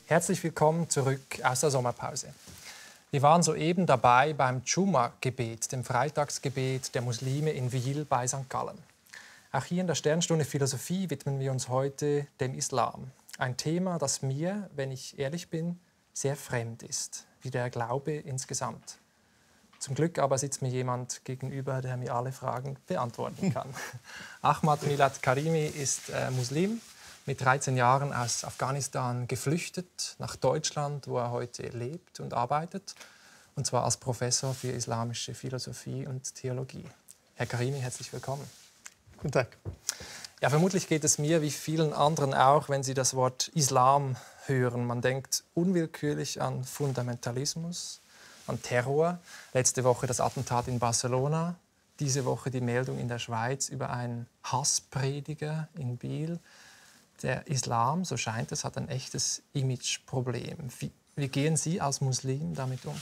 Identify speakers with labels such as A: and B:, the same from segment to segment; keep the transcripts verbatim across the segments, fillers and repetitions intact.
A: Herzlich willkommen zurück aus der Sommerpause. Wir waren soeben dabei beim Dschuma-Gebet, dem Freitagsgebet der Muslime in Wil bei Sankt Gallen. Auch hier in der Sternstunde Philosophie widmen wir uns heute dem Islam. Ein Thema, das mir, wenn ich ehrlich bin, sehr fremd ist, wie der Glaube insgesamt. Zum Glück aber sitzt mir jemand gegenüber, der mir alle Fragen beantworten kann. Ahmad Milad Karimi ist äh, Muslim, mit dreizehn Jahren aus Afghanistan geflüchtet nach Deutschland, wo er heute lebt und arbeitet, und zwar als Professor für islamische Philosophie und Theologie. Herr Karimi, herzlich willkommen.
B: Guten Tag.
A: Ja, vermutlich geht es mir wie vielen anderen auch, wenn Sie das Wort Islam hören. Man denkt unwillkürlich an Fundamentalismus, an Terror. Letzte Woche das Attentat in Barcelona, diese Woche die Meldung in der Schweiz über einen Hassprediger in Biel. Der Islam, so scheint es, hat ein echtes Imageproblem. Wie, wie gehen Sie als Muslim damit um?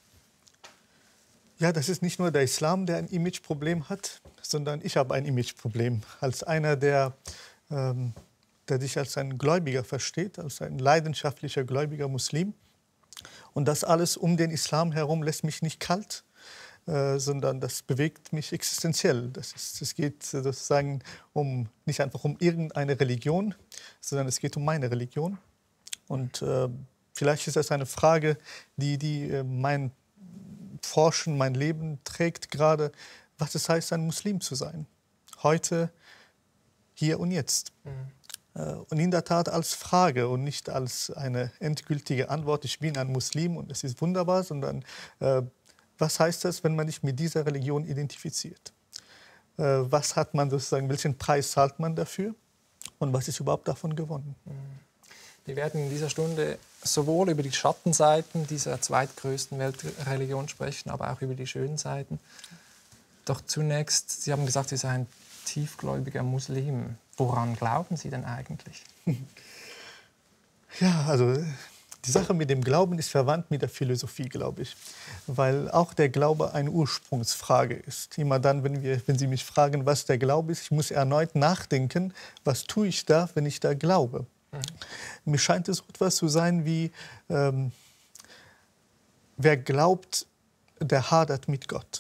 B: Ja, das ist nicht nur der Islam, der ein Imageproblem hat, sondern ich habe ein Imageproblem. Als einer, der, ähm, der sich als ein Gläubiger versteht, als ein leidenschaftlicher gläubiger Muslim. Und das alles um den Islam herum lässt mich nicht kalt, äh, sondern das bewegt mich existenziell. Das ist, es geht sozusagen um, nicht einfach um irgendeine Religion, sondern es geht um meine Religion. Und äh, vielleicht ist das eine Frage, die, die äh, mein Forschen, mein Leben trägt gerade, was es heißt, ein Muslim zu sein. Heute, hier und jetzt. Mhm. Äh, und in der Tat als Frage und nicht als eine endgültige Antwort, ich bin ein Muslim und es ist wunderbar, sondern äh, was heißt das, wenn man sich mit dieser Religion identifiziert? Äh, was hat man sozusagen, welchen Preis zahlt man dafür? Und was ist überhaupt davon gewonnen?
A: Wir werden in dieser Stunde sowohl über die Schattenseiten dieser zweitgrößten Weltreligion sprechen, aber auch über die schönen Seiten. Doch zunächst, Sie haben gesagt, Sie seien ein tiefgläubiger Muslim. Woran glauben Sie denn eigentlich?
B: Ja, also die Sache mit dem Glauben ist verwandt mit der Philosophie, glaube ich. Weil auch der Glaube eine Ursprungsfrage ist. Immer dann, wenn, wir, wenn Sie mich fragen, was der Glaube ist, ich muss erneut nachdenken, was tue ich da, wenn ich da glaube. Mhm. Mir scheint es etwas zu sein wie, ähm, wer glaubt, der hadert mit Gott.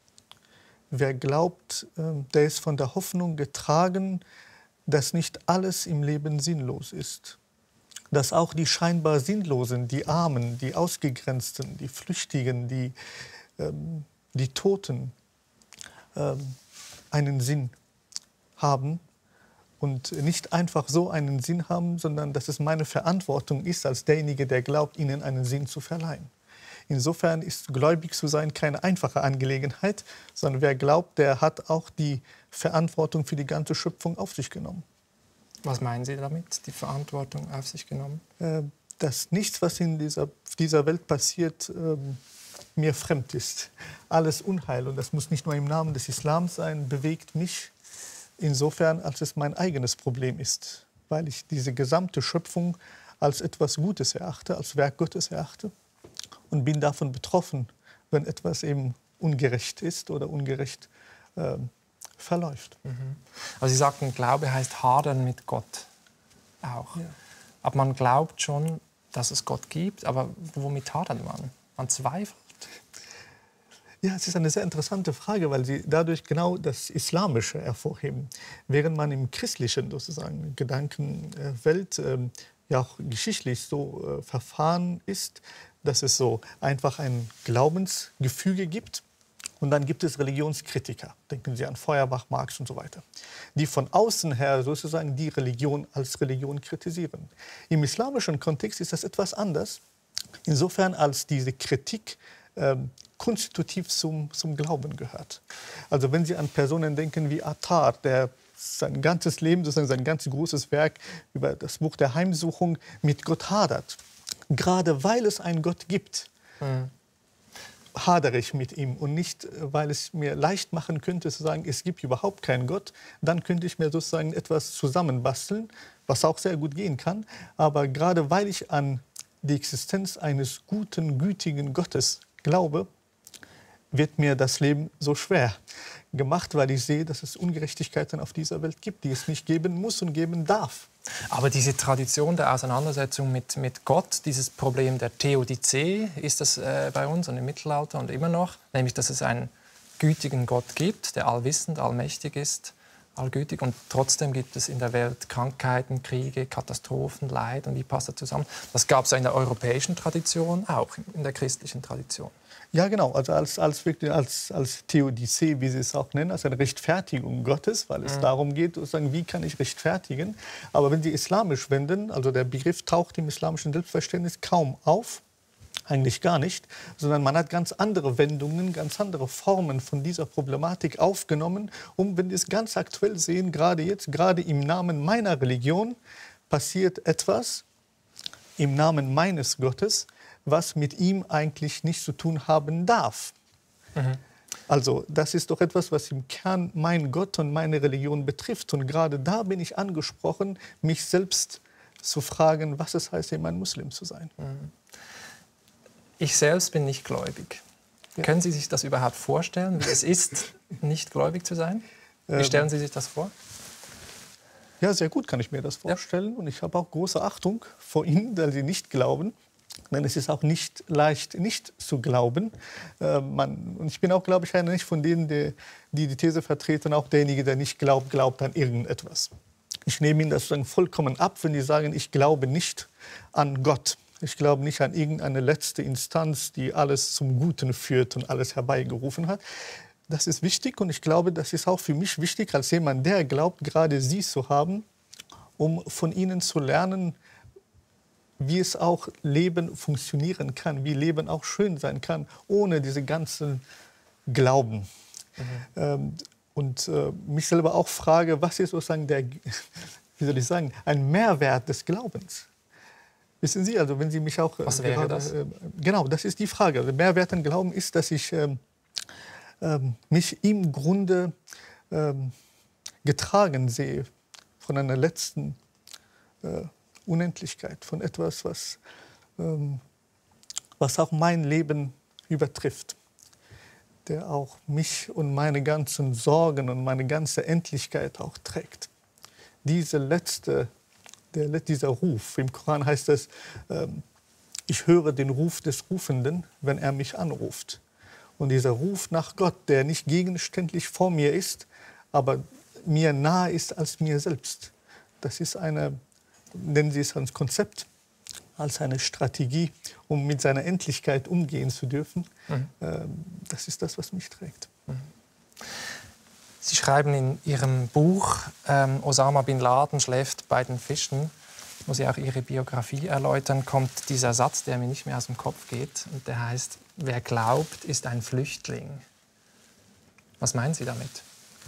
B: Wer glaubt, ähm, der ist von der Hoffnung getragen, dass nicht alles im Leben sinnlos ist. Dass auch die scheinbar Sinnlosen, die Armen, die Ausgegrenzten, die Flüchtigen, die, ähm, die Toten ähm, einen Sinn haben. Und nicht einfach so einen Sinn haben, sondern dass es meine Verantwortung ist, als derjenige, der glaubt, ihnen einen Sinn zu verleihen. Insofern ist gläubig zu sein keine einfache Angelegenheit, sondern wer glaubt, der hat auch die Verantwortung für die ganze Schöpfung auf sich genommen.
A: Was meinen Sie damit, die Verantwortung auf sich genommen?
B: Äh, dass nichts, was in dieser, dieser Welt passiert, äh, mir fremd ist. Alles Unheil, und das muss nicht nur im Namen des Islams sein, bewegt mich insofern, als es mein eigenes Problem ist. Weil ich diese gesamte Schöpfung als etwas Gutes erachte, als Werk Gottes erachte. Und bin davon betroffen, wenn etwas eben ungerecht ist oder ungerecht äh, verläuft.
A: Mhm. Also Sie sagten, Glaube heißt hadern mit Gott auch. Ja. Aber man glaubt schon, dass es Gott gibt, aber womit hadert man? Man zweifelt.
B: Ja, es ist eine sehr interessante Frage, weil Sie dadurch genau das Islamische hervorheben. Während man im christlichen sozusagen Gedankenwelt äh, ja auch geschichtlich so äh, verfahren ist, dass es so einfach ein Glaubensgefüge gibt. Und dann gibt es Religionskritiker, denken Sie an Feuerbach, Marx und so weiter, die von außen her sozusagen die Religion als Religion kritisieren. Im islamischen Kontext ist das etwas anders, insofern als diese Kritik äh, konstitutiv zum, zum Glauben gehört. Also wenn Sie an Personen denken wie Attar, der sein ganzes Leben, sozusagen sein ganz großes Werk über das Buch der Heimsuchung mit Gott hadert, gerade weil es einen Gott gibt, mhm. hadere ich mit ihm und nicht, weil es mir leicht machen könnte, zu sagen, es gibt überhaupt keinen Gott. Dann könnte ich mir sozusagen etwas zusammenbasteln, was auch sehr gut gehen kann. Aber gerade weil ich an die Existenz eines guten, gütigen Gottes glaube, wird mir das Leben so schwer. gemacht, weil ich sehe, dass es Ungerechtigkeiten auf dieser Welt gibt, die es nicht geben muss und geben darf.
A: Aber diese Tradition der Auseinandersetzung mit, mit Gott, dieses Problem der Theodizee, ist das äh, bei uns und im Mittelalter und immer noch, nämlich dass es einen gütigen Gott gibt, der allwissend, allmächtig ist, allgütig, und trotzdem gibt es in der Welt Krankheiten, Kriege, Katastrophen, Leid, und wie passt das zusammen? Das gab es ja in der europäischen Tradition auch, in der christlichen Tradition.
B: Ja, genau, also als, als, als, als Theodizee, wie Sie es auch nennen, als eine Rechtfertigung Gottes, weil es mhm. darum geht, sozusagen, wie kann ich rechtfertigen. Aber wenn Sie islamisch wenden, also der Begriff taucht im islamischen Selbstverständnis kaum auf, eigentlich gar nicht, sondern man hat ganz andere Wendungen, ganz andere Formen von dieser Problematik aufgenommen, um, wenn wir es ganz aktuell sehen, gerade jetzt, gerade im Namen meiner Religion, passiert etwas im Namen meines Gottes, was mit ihm eigentlich nichts zu tun haben darf. Mhm. Also das ist doch etwas, was im Kern mein Gott und meine Religion betrifft. Und gerade da bin ich angesprochen, mich selbst zu fragen, was es heißt, ein Muslim zu sein.
A: Mhm. Ich selbst bin nicht gläubig. Ja. Können Sie sich das überhaupt vorstellen, wie es ist, nicht gläubig zu sein? Wie stellen Sie sich das vor?
B: Ja, sehr gut kann ich mir das vorstellen. Ja. Und ich habe auch große Achtung vor Ihnen, weil Sie nicht glauben. Denn es ist auch nicht leicht, nicht zu glauben. Äh, man, und ich bin auch, glaube ich, einer nicht von denen, die, die die These vertreten, auch derjenige, der nicht glaubt, glaubt an irgendetwas. Ich nehme Ihnen das sozusagen vollkommen ab, wenn die sagen, ich glaube nicht an Gott. Ich glaube nicht an irgendeine letzte Instanz, die alles zum Guten führt und alles herbeigerufen hat. Das ist wichtig, und ich glaube, das ist auch für mich wichtig, als jemand, der glaubt, gerade Sie zu haben, um von Ihnen zu lernen, wie es auch Leben funktionieren kann, wie Leben auch schön sein kann, ohne diese ganzen Glauben. Mhm. Ähm, und äh, mich selber auch frage, was ist sozusagen der, wie soll ich sagen, ein Mehrwert des Glaubens? Wissen Sie, also wenn Sie mich auch...
A: Was wäre
B: gerade,
A: das?
B: Äh, genau, das ist die Frage. Also der Mehrwert an Glauben ist, dass ich äh, äh, mich im Grunde äh, getragen sehe von einer letzten äh, Unendlichkeit, von etwas, was, ähm, was auch mein Leben übertrifft, der auch mich und meine ganzen Sorgen und meine ganze Endlichkeit auch trägt. Diese letzte, der, dieser Ruf, im Koran heißt es, ähm, ich höre den Ruf des Rufenden, wenn er mich anruft. Und dieser Ruf nach Gott, der nicht gegenständlich vor mir ist, aber mir nahe ist als mir selbst, das ist eine, nennen Sie es als Konzept, als eine Strategie, um mit seiner Endlichkeit umgehen zu dürfen. Mhm. Das ist das, was mich trägt. Mhm.
A: Sie schreiben in Ihrem Buch, ähm, Osama bin Laden schläft bei den Fischen, wo Sie auch Ihre Biografie erläutern, kommt dieser Satz, der mir nicht mehr aus dem Kopf geht. Und der heißt, wer glaubt, ist ein Flüchtling. Was meinen Sie damit?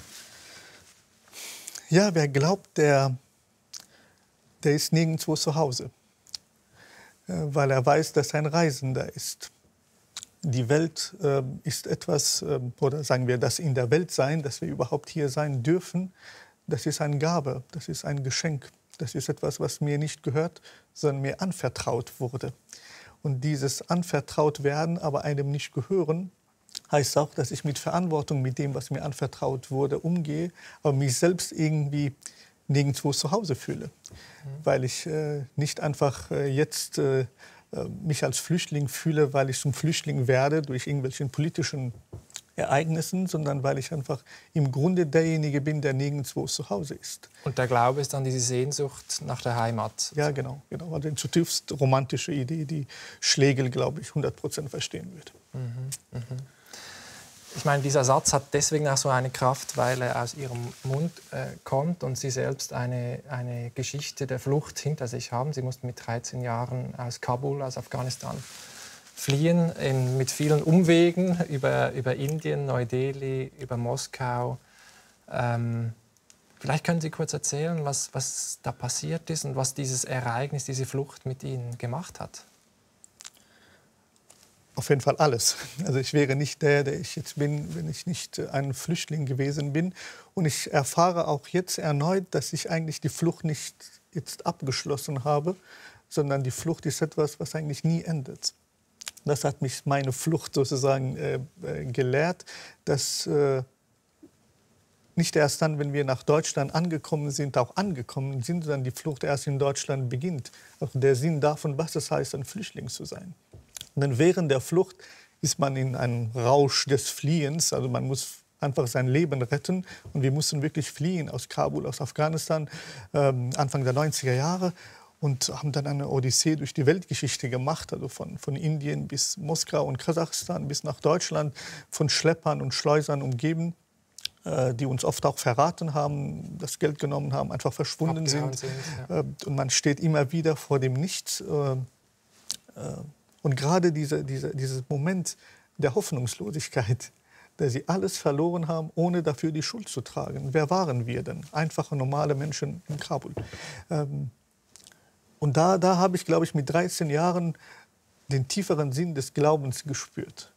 B: Ja, wer glaubt, der... der ist nirgendwo zu Hause, weil er weiß, dass er ein Reisender ist. Die Welt äh, ist etwas, äh, oder sagen wir, das in der Welt sein, dass wir überhaupt hier sein dürfen, das ist eine Gabe, das ist ein Geschenk. Das ist etwas, was mir nicht gehört, sondern mir anvertraut wurde. Und dieses anvertraut werden, aber einem nicht gehören, heißt auch, dass ich mit Verantwortung mit dem, was mir anvertraut wurde, umgehe, aber mich selbst irgendwie nirgendwo zu Hause fühle, mhm. weil ich äh, nicht einfach äh, jetzt äh, mich als Flüchtling fühle, weil ich zum Flüchtling werde durch irgendwelche politischen Ereignissen, sondern weil ich einfach im Grunde derjenige bin, der nirgendwo zu Hause ist.
A: Und der Glaube ist dann diese Sehnsucht nach der Heimat?
B: Ja, genau. genau. Also eine zutiefst romantische Idee, die Schlegel, glaube ich, hundert Prozent verstehen wird.
A: Mhm. Mhm. Ich meine, dieser Satz hat deswegen auch so eine Kraft, weil er aus Ihrem Mund äh, kommt und Sie selbst eine, eine Geschichte der Flucht hinter sich haben. Sie mussten mit dreizehn Jahren aus Kabul, aus Afghanistan, fliehen, in, mit vielen Umwegen über, über Indien, Neu-Delhi, über Moskau. Ähm, vielleicht können Sie kurz erzählen, was, was da passiert ist und was dieses Ereignis, diese Flucht mit Ihnen gemacht hat.
B: Auf jeden Fall alles. Also ich wäre nicht der, der ich jetzt bin, wenn ich nicht ein Flüchtling gewesen bin. Und ich erfahre auch jetzt erneut, dass ich eigentlich die Flucht nicht jetzt abgeschlossen habe, sondern die Flucht ist etwas, was eigentlich nie endet. Das hat mich meine Flucht sozusagen äh, gelehrt, dass äh, nicht erst dann, wenn wir nach Deutschland angekommen sind, auch angekommen sind, sondern die Flucht erst in Deutschland beginnt. Auch der Sinn davon, was es heißt, ein Flüchtling zu sein. Und dann während der Flucht ist man in einem Rausch des Fliehens, also man muss einfach sein Leben retten. Und wir mussten wirklich fliehen aus Kabul, aus Afghanistan, ähm, Anfang der neunziger Jahre. Und haben dann eine Odyssee durch die Weltgeschichte gemacht, also von, von Indien bis Moskau und Kasachstan bis nach Deutschland, von Schleppern und Schleusern umgeben, äh, die uns oft auch verraten haben, das Geld genommen haben, einfach verschwunden sind. sind ja. äh, und man steht immer wieder vor dem Nichts. Äh, äh, und gerade diese, diese, dieses Moment der Hoffnungslosigkeit, dass sie alles verloren haben, ohne dafür die Schuld zu tragen. Wer waren wir denn? Einfache, normale Menschen in Kabul. Ähm, Und da, da habe ich, glaube ich, mit dreizehn Jahren den tieferen Sinn des Glaubens gespürt,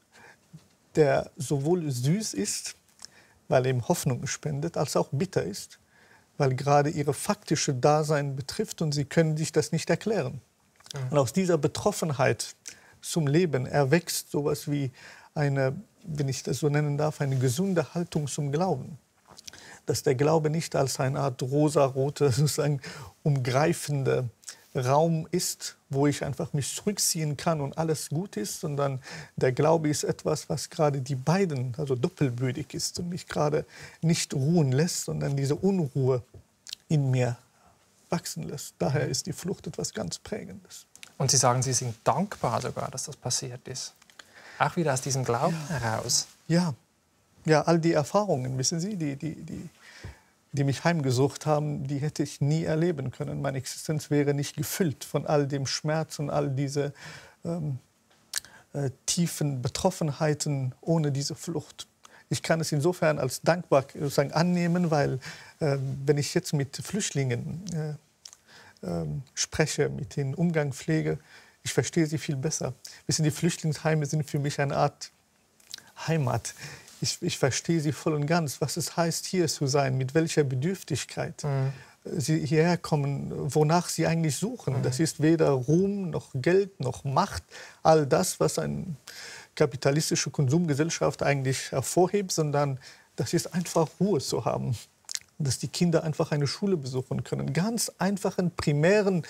B: der sowohl süß ist, weil er ihm Hoffnung spendet, als auch bitter ist, weil gerade ihre faktische Dasein betrifft und sie können sich das nicht erklären. Mhm. Und aus dieser Betroffenheit zum Leben erwächst sowas wie eine, wenn ich das so nennen darf, eine gesunde Haltung zum Glauben. Dass der Glaube nicht als eine Art rosarote, sozusagen umgreifende Raum ist, wo ich einfach mich zurückziehen kann und alles gut ist, sondern der Glaube ist etwas, was gerade die beiden, also doppelbödig ist und mich gerade nicht ruhen lässt, sondern diese Unruhe in mir wachsen lässt. Daher ist die Flucht etwas ganz Prägendes.
A: Und Sie sagen, Sie sind dankbar sogar, dass das passiert ist. Auch wieder aus diesem Glauben ja. heraus.
B: Ja. Ja, all die Erfahrungen, wissen Sie, die, die, die, die mich heimgesucht haben, die hätte ich nie erleben können. Meine Existenz wäre nicht gefüllt von all dem Schmerz und all diese ähm, äh, tiefen Betroffenheiten ohne diese Flucht. Ich kann es insofern als dankbar sozusagen annehmen, weil äh, wenn ich jetzt mit Flüchtlingen äh, äh, spreche, mit denen Umgang pflege, ich verstehe sie viel besser. Wissen, die Flüchtlingsheime sind für mich eine Art Heimat. Ich, ich verstehe sie voll und ganz, was es heißt, hier zu sein, mit welcher Bedürftigkeit mhm. sie hierher kommen, wonach sie eigentlich suchen. Mhm. Das ist weder Ruhm noch Geld noch Macht, all das, was eine kapitalistische Konsumgesellschaft eigentlich hervorhebt, sondern das ist einfach Ruhe zu haben, dass die Kinder einfach eine Schule besuchen können. Ganz einfachen, primären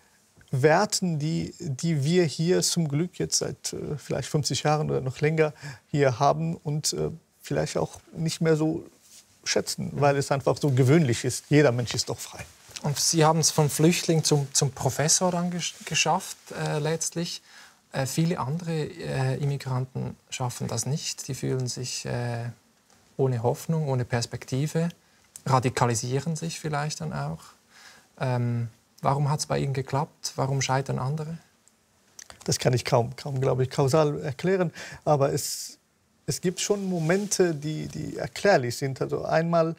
B: Werten, die, die wir hier zum Glück jetzt seit äh, vielleicht fünfzig Jahren oder noch länger hier haben und äh, vielleicht auch nicht mehr so schätzen, weil es einfach so gewöhnlich ist. Jeder Mensch ist doch frei.
A: Und Sie haben es von Flüchtling zum, zum Professor dann gesch geschafft, äh, letztlich. Äh, viele andere äh, Immigranten schaffen das nicht. Die fühlen sich äh, ohne Hoffnung, ohne Perspektive, radikalisieren sich vielleicht dann auch. Ähm, Warum hat es bei Ihnen geklappt? Warum scheitern andere?
B: Das kann ich kaum, kaum glaube ich, kausal erklären. Aber es, es gibt schon Momente, die, die erklärlich sind. Also einmal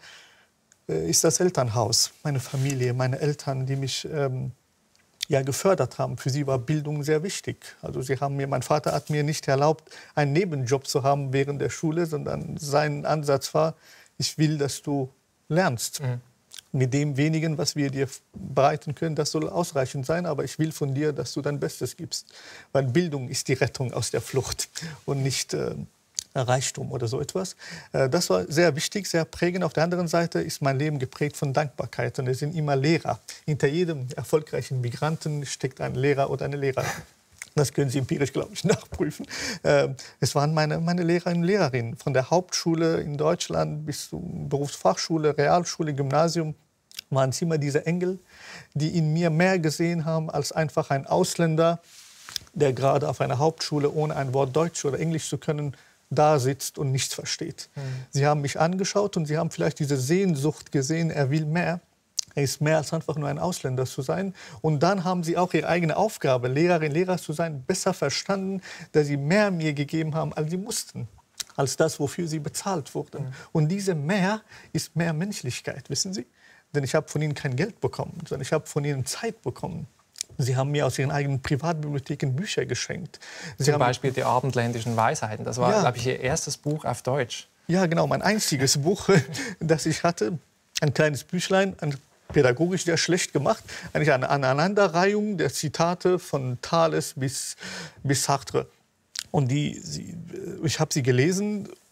B: äh, ist das Elternhaus, meine Familie, meine Eltern, die mich ähm, ja, gefördert haben. Für sie war Bildung sehr wichtig. Also sie haben mir, mein Vater hat mir nicht erlaubt, einen Nebenjob zu haben während der Schule, sondern sein Ansatz war, ich will, dass du lernst. Mhm. Mit dem wenigen, was wir dir bereiten können, das soll ausreichend sein. Aber ich will von dir, dass du dein Bestes gibst. Weil Bildung ist die Rettung aus der Flucht und nicht äh, Reichtum oder so etwas. Äh, das war sehr wichtig, sehr prägend. Auf der anderen Seite ist mein Leben geprägt von Dankbarkeit. Und es sind immer Lehrer. Hinter jedem erfolgreichen Migranten steckt ein Lehrer oder eine Lehrerin. Das können Sie empirisch, glaube ich, nachprüfen. Äh, es waren meine, meine Lehrerinnen und Lehrerinnen. Von der Hauptschule in Deutschland bis zur Berufsfachschule, Realschule, Gymnasium waren es immer diese Engel, die in mir mehr gesehen haben als einfach ein Ausländer, der gerade auf einer Hauptschule ohne ein Wort Deutsch oder Englisch zu können da sitzt und nichts versteht. Mhm. Sie haben mich angeschaut und sie haben vielleicht diese Sehnsucht gesehen, er will mehr. Er ist mehr als einfach nur ein Ausländer zu sein. Und dann haben sie auch ihre eigene Aufgabe, Lehrerin, Lehrer zu sein, besser verstanden, dass sie mehr mir gegeben haben, als sie mussten, als das, wofür sie bezahlt wurden. Mhm. Und diese mehr ist mehr Menschlichkeit, wissen Sie? Denn ich habe von ihnen kein Geld bekommen, sondern ich habe von ihnen Zeit bekommen. Sie haben mir aus ihren eigenen Privatbibliotheken Bücher geschenkt. Sie
A: Zum
B: haben
A: Beispiel die abendländischen Weisheiten. Das war,
B: ja.
A: glaube ich, Ihr erstes Buch auf Deutsch.
B: Ja, genau, mein einziges Buch, das ich hatte. Ein kleines Büchlein, ein pädagogisch sehr schlecht gemacht. Eigentlich eine Aneinanderreihung der Zitate von Thales bis, bis Sartre. Und die, sie, ich habe sie gelesen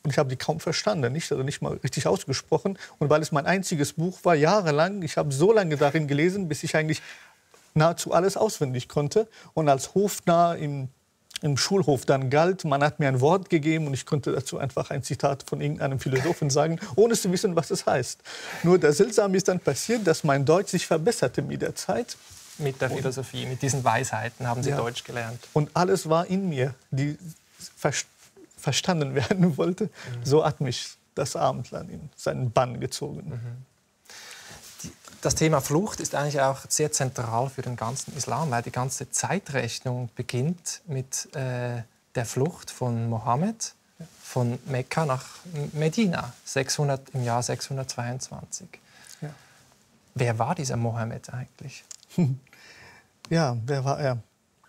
B: und ich habe die kaum verstanden, nicht, also nicht mal richtig ausgesprochen. Und weil es mein einziges Buch war, jahrelang, ich habe so lange darin gelesen, bis ich eigentlich nahezu alles auswendig konnte. Und als Hofnarr im, im Schulhof dann galt, man hat mir ein Wort gegeben und ich konnte dazu einfach ein Zitat von irgendeinem Philosophen sagen, ohne zu wissen, was es heißt. Nur das Seltsame ist dann passiert, dass mein Deutsch sich verbesserte mit der Zeit.
A: Mit der Philosophie, mit diesen Weisheiten haben Sie
B: ja.
A: Deutsch gelernt.
B: Und alles war in mir, die ver verstanden werden wollte. Mhm. So hat mich das Abendland in seinen Bann gezogen.
A: Mhm. Die, das Thema Flucht ist eigentlich auch sehr zentral für den ganzen Islam, weil die ganze Zeitrechnung beginnt mit äh, der Flucht von Mohammed von Mekka nach Medina sechshundert, im Jahr sechshundertzweiundzwanzig. Ja. Wer war dieser Mohammed eigentlich?
B: Ja, wer war er?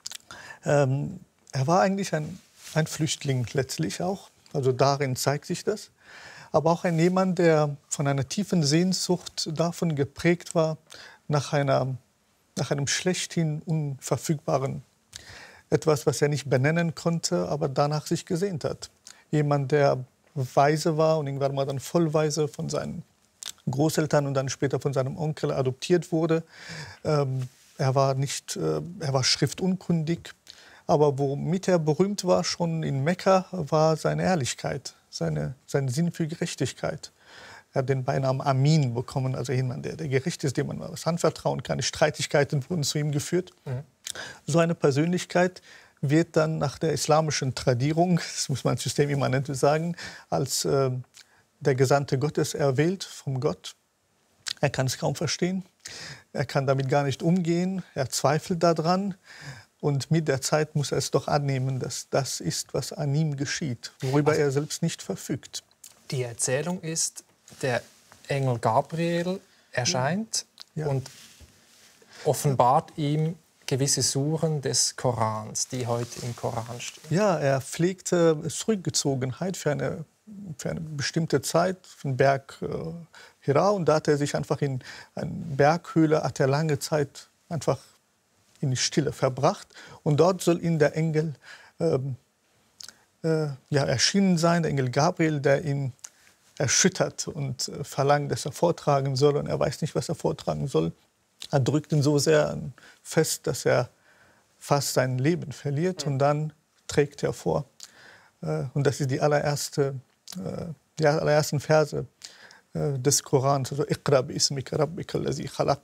B: Ähm, er war eigentlich ein, ein Flüchtling letztlich auch. Also darin zeigt sich das. Aber auch ein jemand, der von einer tiefen Sehnsucht davon geprägt war, nach, einer, nach einem schlechthin unverfügbaren, etwas, was er nicht benennen konnte, aber danach sich gesehnt hat. Jemand, der weise war und irgendwann mal dann vollweise von seinen Großeltern und dann später von seinem Onkel adoptiert wurde. Ähm, er war nicht, äh, er war schriftunkundig, aber womit er berühmt war schon in Mekka, war seine Ehrlichkeit, seine, sein Sinn für Gerechtigkeit. Er hat den Beinamen Amin bekommen, also jemand, der, der gerecht ist, dem man was anvertrauen kann. Streitigkeiten wurden zu ihm geführt. Mhm. So eine Persönlichkeit wird dann nach der islamischen Tradierung, das muss man systemimmanent sagen, als äh, der Gesandte Gottes erwählt vom Gott. Er kann es kaum verstehen, er kann damit gar nicht umgehen, er zweifelt daran. Und mit der Zeit muss er es doch annehmen, dass das ist, was an ihm geschieht, worüber also, er selbst nicht verfügt.
A: Die Erzählung ist, der Engel Gabriel erscheint ja. Ja. und offenbart ihm gewisse Suren des Korans, die heute im Koran stehen.
B: Ja, er pflegte Zurückgezogenheit für eine, für eine bestimmte Zeit, für den Berg äh, Hira. Und da hat er sich einfach in eine Berghöhle, hat er lange Zeit einfach in die Stille verbracht. Und dort soll ihm der Engel ähm, äh, ja, erschienen sein, der Engel Gabriel, der ihn erschüttert und äh, verlangt, dass er vortragen soll. Und er weiß nicht, was er vortragen soll. Er drückt ihn so sehr fest, dass er fast sein Leben verliert. Und dann trägt er vor. Äh, und das ist die allererste, äh, die allerersten Verse äh, des Korans. Also, Iqra bi ismika rabbika allazi khalaq.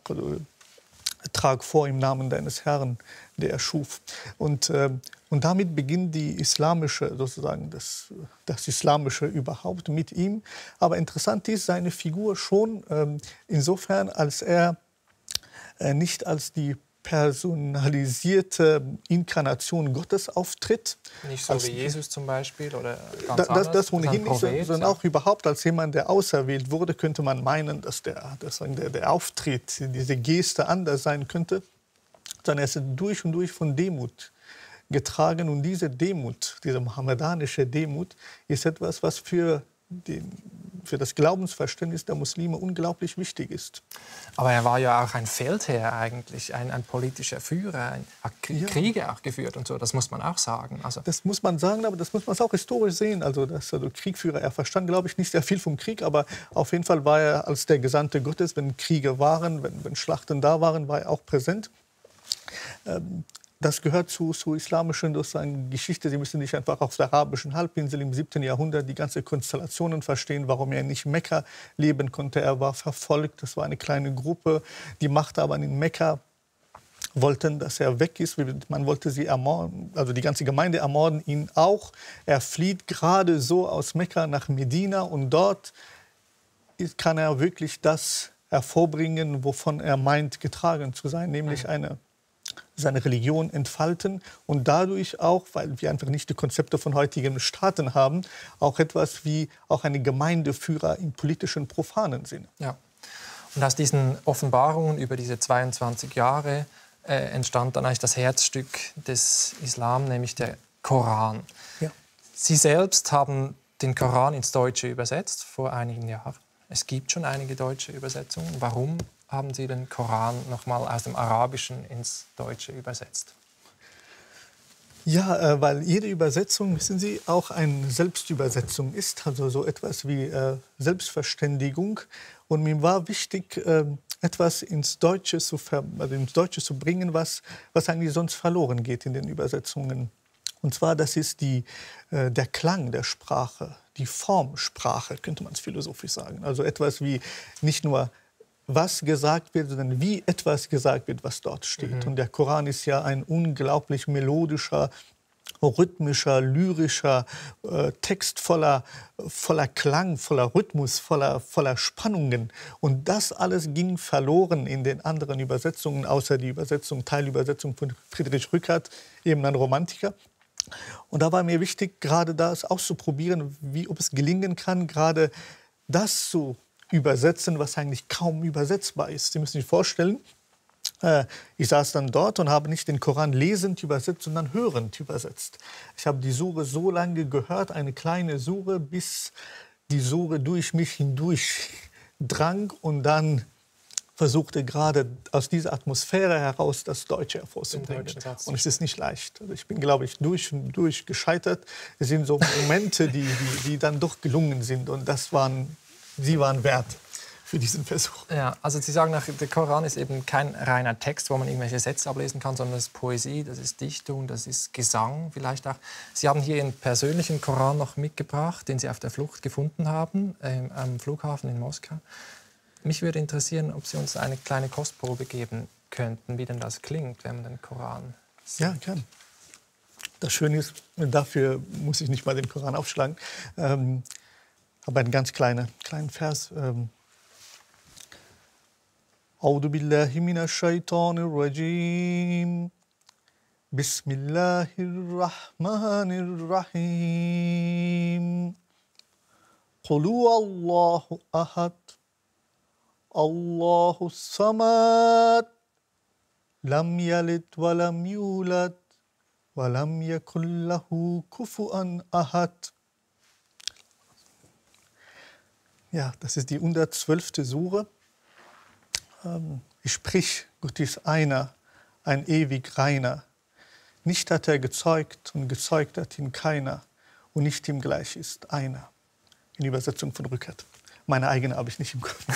B: Trag vor im Namen deines Herrn, der erschuf. Und, äh, und damit beginnt die islamische, sozusagen das, das Islamische überhaupt mit ihm. Aber interessant ist seine Figur schon ähm, insofern, als er äh, nicht als die personalisierte Inkarnation Gottes auftritt.
A: Nicht so als, wie Jesus zum Beispiel oder ganz
B: das,
A: anders,
B: das ohnehin nicht,
A: Prophet,
B: sondern auch überhaupt als jemand, der auserwählt wurde, könnte man meinen, dass der, dass der, der Auftritt, diese Geste anders sein könnte. Sondern er ist durch und durch von Demut getragen. Und diese Demut, diese mohammedanische Demut, ist etwas, was für den, für das Glaubensverständnis der Muslime unglaublich wichtig ist.
A: Aber er war ja auch ein Feldherr eigentlich, ein, ein politischer Führer, ein, hat Kriege ja. auch geführt und so, das muss man auch sagen. Also
B: das muss man sagen, aber das muss man auch historisch sehen. Also, das, also Kriegführer, er verstand, glaube ich, nicht sehr viel vom Krieg, aber auf jeden Fall war er als der Gesandte Gottes, wenn Kriege waren, wenn, wenn Schlachten da waren, war er auch präsent. Ähm, Das gehört zu, zu islamischen Geschichte. Sie müssen nicht einfach auf der arabischen Halbinsel im siebten Jahrhundert die ganzen Konstellationen verstehen, warum er nicht in Mekka leben konnte. Er war verfolgt, das war eine kleine Gruppe. Die Macht aber in Mekka wollten, dass er weg ist. Man wollte sie ermorden, also die ganze Gemeinde ermorden, ihn auch. Er flieht gerade so aus Mekka nach Medina und dort kann er wirklich das hervorbringen, wovon er meint, getragen zu sein, nämlich eine seine Religion entfalten und dadurch auch, weil wir einfach nicht die Konzepte von heutigen Staaten haben, auch etwas wie auch eine Gemeindeführer im politischen, profanen Sinne.
A: Ja. Und aus diesen Offenbarungen über diese zweiundzwanzig Jahre äh, entstand dann eigentlich das Herzstück des Islam, nämlich der Koran. Ja. Sie selbst haben den Koran ins Deutsche übersetzt vor einigen Jahren. Es gibt schon einige deutsche Übersetzungen. Warum haben Sie den Koran noch mal aus dem Arabischen ins Deutsche übersetzt?
B: Ja, äh, weil jede Übersetzung, wissen Sie, auch eine Selbstübersetzung ist, also so etwas wie äh, Selbstverständigung. Und mir war wichtig, äh, etwas ins Deutsche zu, ver also ins Deutsche zu bringen, was, was eigentlich sonst verloren geht in den Übersetzungen. Und zwar, das ist die, äh, der Klang der Sprache, die Formsprache, könnte man es philosophisch sagen. Also etwas wie nicht nur was gesagt wird, sondern wie etwas gesagt wird, was dort steht. Mhm. Und der Koran ist ja ein unglaublich melodischer, rhythmischer, lyrischer äh, Text voller, voller Klang, voller Rhythmus, voller, voller Spannungen. Und das alles ging verloren in den anderen Übersetzungen, außer die Übersetzung, Teilübersetzung von Friedrich Rückert, eben ein Romantiker. Und da war mir wichtig, gerade das auszuprobieren, wie, ob es gelingen kann, gerade das zu übersetzen, was eigentlich kaum übersetzbar ist. Sie müssen sich vorstellen, äh, ich saß dann dort und habe nicht den Koran lesend übersetzt, sondern hörend übersetzt. Ich habe die Sure so lange gehört, eine kleine Sure, bis die Sure durch mich hindurch drang und dann versuchte gerade aus dieser Atmosphäre heraus das Deutsche hervorzubringen. Und es ist nicht leicht. Also ich bin, glaube ich, durch und durch gescheitert. Es sind so Momente, die, die, die dann doch gelungen sind. Und das waren, sie waren wert für diesen Versuch.
A: Ja, also Sie sagen, der Koran ist eben kein reiner Text, wo man irgendwelche Sätze ablesen kann, sondern das ist Poesie, das ist Dichtung, das ist Gesang vielleicht auch. Sie haben hier Ihren persönlichen Koran noch mitgebracht, den Sie auf der Flucht gefunden haben, ähm, am Flughafen in Moskau. Mich würde interessieren, ob Sie uns eine kleine Kostprobe geben könnten, wie denn das klingt, wenn man den Koran sieht.
B: Ja, gern. Das Schöne ist, dafür muss ich nicht mal den Koran aufschlagen, ähm, aber einen ganz kleinen, kleinen Vers. Ähm, A'udhu billahi minash shaitanir rajim. Bismillahirrahmanirrahim. Qul huwallahu ahad. Allahu samad, lam yalid wa lam yulad, wa lam yakul lahu kufuwan ahad. Ja, das ist die hundertzwölfte Sure. Ähm, sprich, Gott ist einer, ein ewig reiner. Nicht hat er gezeugt und gezeugt hat ihn keiner und nicht ihm gleich ist einer. In Übersetzung von Rückert. Meine eigene habe ich nicht im Kopf.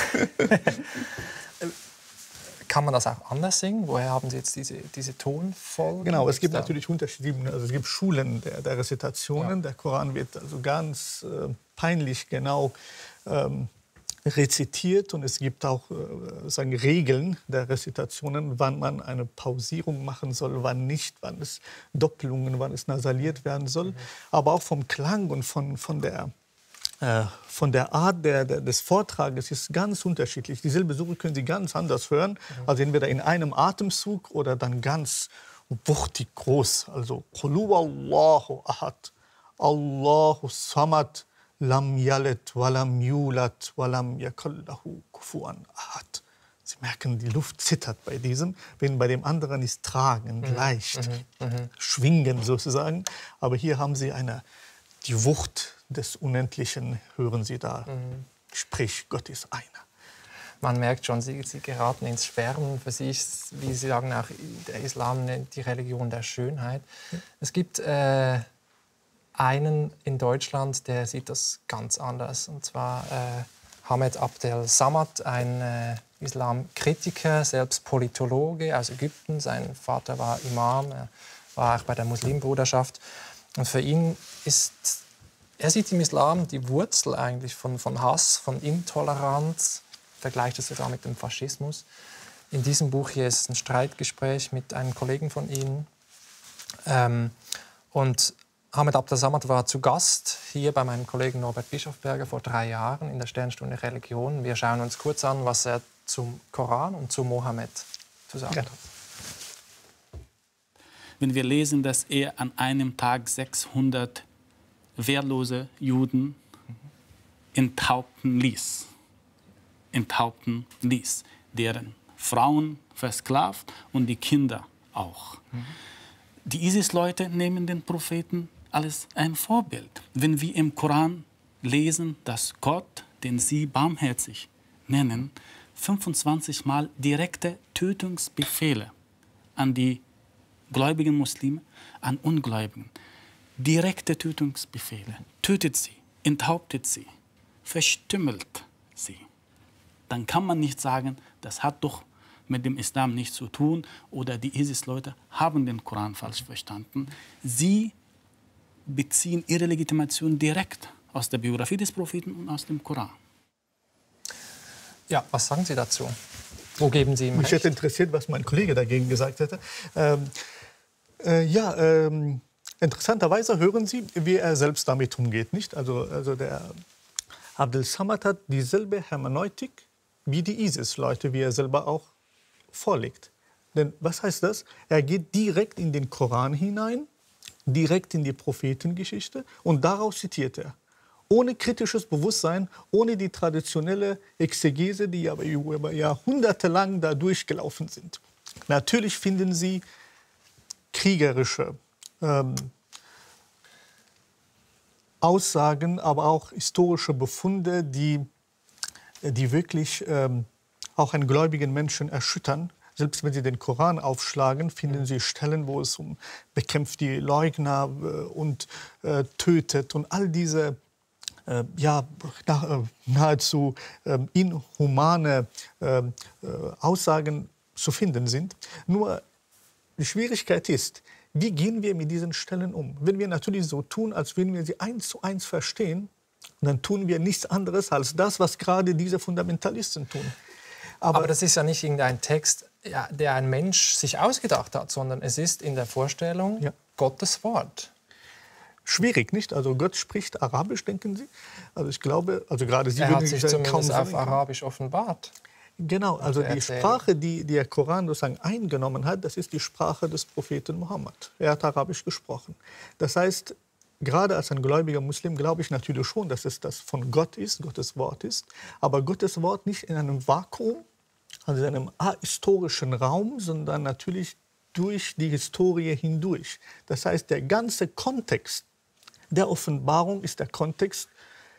A: Kann man das auch anders singen? Woher haben Sie jetzt diese, diese Tonfolge?
B: Genau, es gibt natürlich unterschiedliche, also es gibt Schulen der, der Rezitationen. Ja. Der Koran wird also ganz äh, peinlich genau ähm, rezitiert und es gibt auch äh, sagen, Regeln der Rezitationen, wann man eine Pausierung machen soll, wann nicht, wann es Doppelungen, wann es nasaliert werden soll. Mhm. Aber auch vom Klang und von, von der Von der Art der, der, des Vortrages ist ganz unterschiedlich. Dieselbe Sure können Sie ganz anders hören, mhm. also entweder in einem Atemzug oder dann ganz wuchtig groß. Also Qul huwallahu ahad, Allahu samad, lam yalid wa lam yulad wa lam yakul lahu kufuwan ahad. Sie merken, die Luft zittert bei diesem, wenn bei dem anderen ist tragend, mhm. leicht, mhm. Mhm. schwingend sozusagen. Aber hier haben Sie eine, die Wucht des Unendlichen, hören Sie da. Mhm. Sprich, Gott ist einer.
A: Man merkt schon, Sie, Sie geraten ins Schwärmen. Für Sie ist, wie Sie sagen, auch der Islam die Religion der Schönheit. Ja. Es gibt äh, einen in Deutschland, der sieht das ganz anders. Und zwar äh, Hamed Abdel Samad, ein äh, Islamkritiker, selbst Politologe aus Ägypten. Sein Vater war Imam, er war auch bei der Muslimbruderschaft. Und für ihn ist, er sieht im Islam die Wurzel eigentlich von, von Hass, von Intoleranz, vergleicht es sogar mit dem Faschismus. In diesem Buch hier ist ein Streitgespräch mit einem Kollegen von Ihnen. Ähm, und Hamed Abdel Samad war zu Gast hier bei meinem Kollegen Norbert Bischofberger vor drei Jahren in der Sternstunde Religion. Wir schauen uns kurz an, was er zum Koran und zu Mohammed zu sagen hat. Ja.
C: Wenn wir lesen, dass er an einem Tag sechshundert wehrlose Juden enthaupten ließ, enthaupten ließ, deren Frauen versklavt und die Kinder auch. Mhm. Die ISIS-Leute nehmen den Propheten als ein Vorbild. Wenn wir im Koran lesen, dass Gott, den sie barmherzig nennen, fünfundzwanzig Mal direkte Tötungsbefehle an die gläubigen Muslime an Ungläubigen direkte Tötungsbefehle. Tötet sie, enthauptet sie, verstümmelt sie. Dann kann man nicht sagen, das hat doch mit dem Islam nichts zu tun oder die ISIS-Leute haben den Koran falsch verstanden. Sie beziehen ihre Legitimation direkt aus der Biografie des Propheten und aus dem Koran.
A: Ja, was sagen Sie dazu? Wo geben Sie ihm
B: Mich
A: recht?
B: hätte interessiert, was mein Kollege dagegen gesagt hätte. Ähm, äh, ja, ähm, interessanterweise hören Sie, wie er selbst damit umgeht, nicht? Also, also der Abdel Samad hat dieselbe Hermeneutik wie die ISIS-Leute, wie er selber auch vorlegt. Denn was heißt das? Er geht direkt in den Koran hinein, direkt in die Prophetengeschichte und daraus zitiert er. Ohne kritisches Bewusstsein, ohne die traditionelle Exegese, die aber über Jahrhunderte lang da durchgelaufen sind. Natürlich finden Sie kriegerische ähm, Aussagen, aber auch historische Befunde, die, die wirklich ähm, auch einen gläubigen Menschen erschüttern. Selbst wenn Sie den Koran aufschlagen, finden Sie Stellen, wo es um bekämpft die Leugner äh, und äh, tötet und all diese äh, ja, nah, nahezu äh, inhumane äh, äh, Aussagen zu finden sind. Nur die Schwierigkeit ist, wie gehen wir mit diesen Stellen um? Wenn wir natürlich so tun, als würden wir sie eins zu eins verstehen, dann tun wir nichts anderes als das, was gerade diese Fundamentalisten tun.
A: Aber, Aber das ist ja nicht irgendein Text, ja, der ein Mensch sich ausgedacht hat, sondern es ist in der Vorstellung ja. Gottes Wort.
B: Schwierig, nicht? Also Gott spricht Arabisch, denken Sie? Also ich glaube, also gerade Sie
A: er
B: würden
A: hat sich
B: kaum
A: zumindest auf Arabisch offenbart.
B: Genau, also die Sprache, die der Koran sozusagen eingenommen hat, das ist die Sprache des Propheten Mohammed. Er hat Arabisch gesprochen. Das heißt, gerade als ein gläubiger Muslim glaube ich natürlich schon, dass es das von Gott ist, Gottes Wort ist. Aber Gottes Wort nicht in einem Vakuum, also in einem ahistorischen Raum, sondern natürlich durch die Historie hindurch. Das heißt, der ganze Kontext der Offenbarung ist der Kontext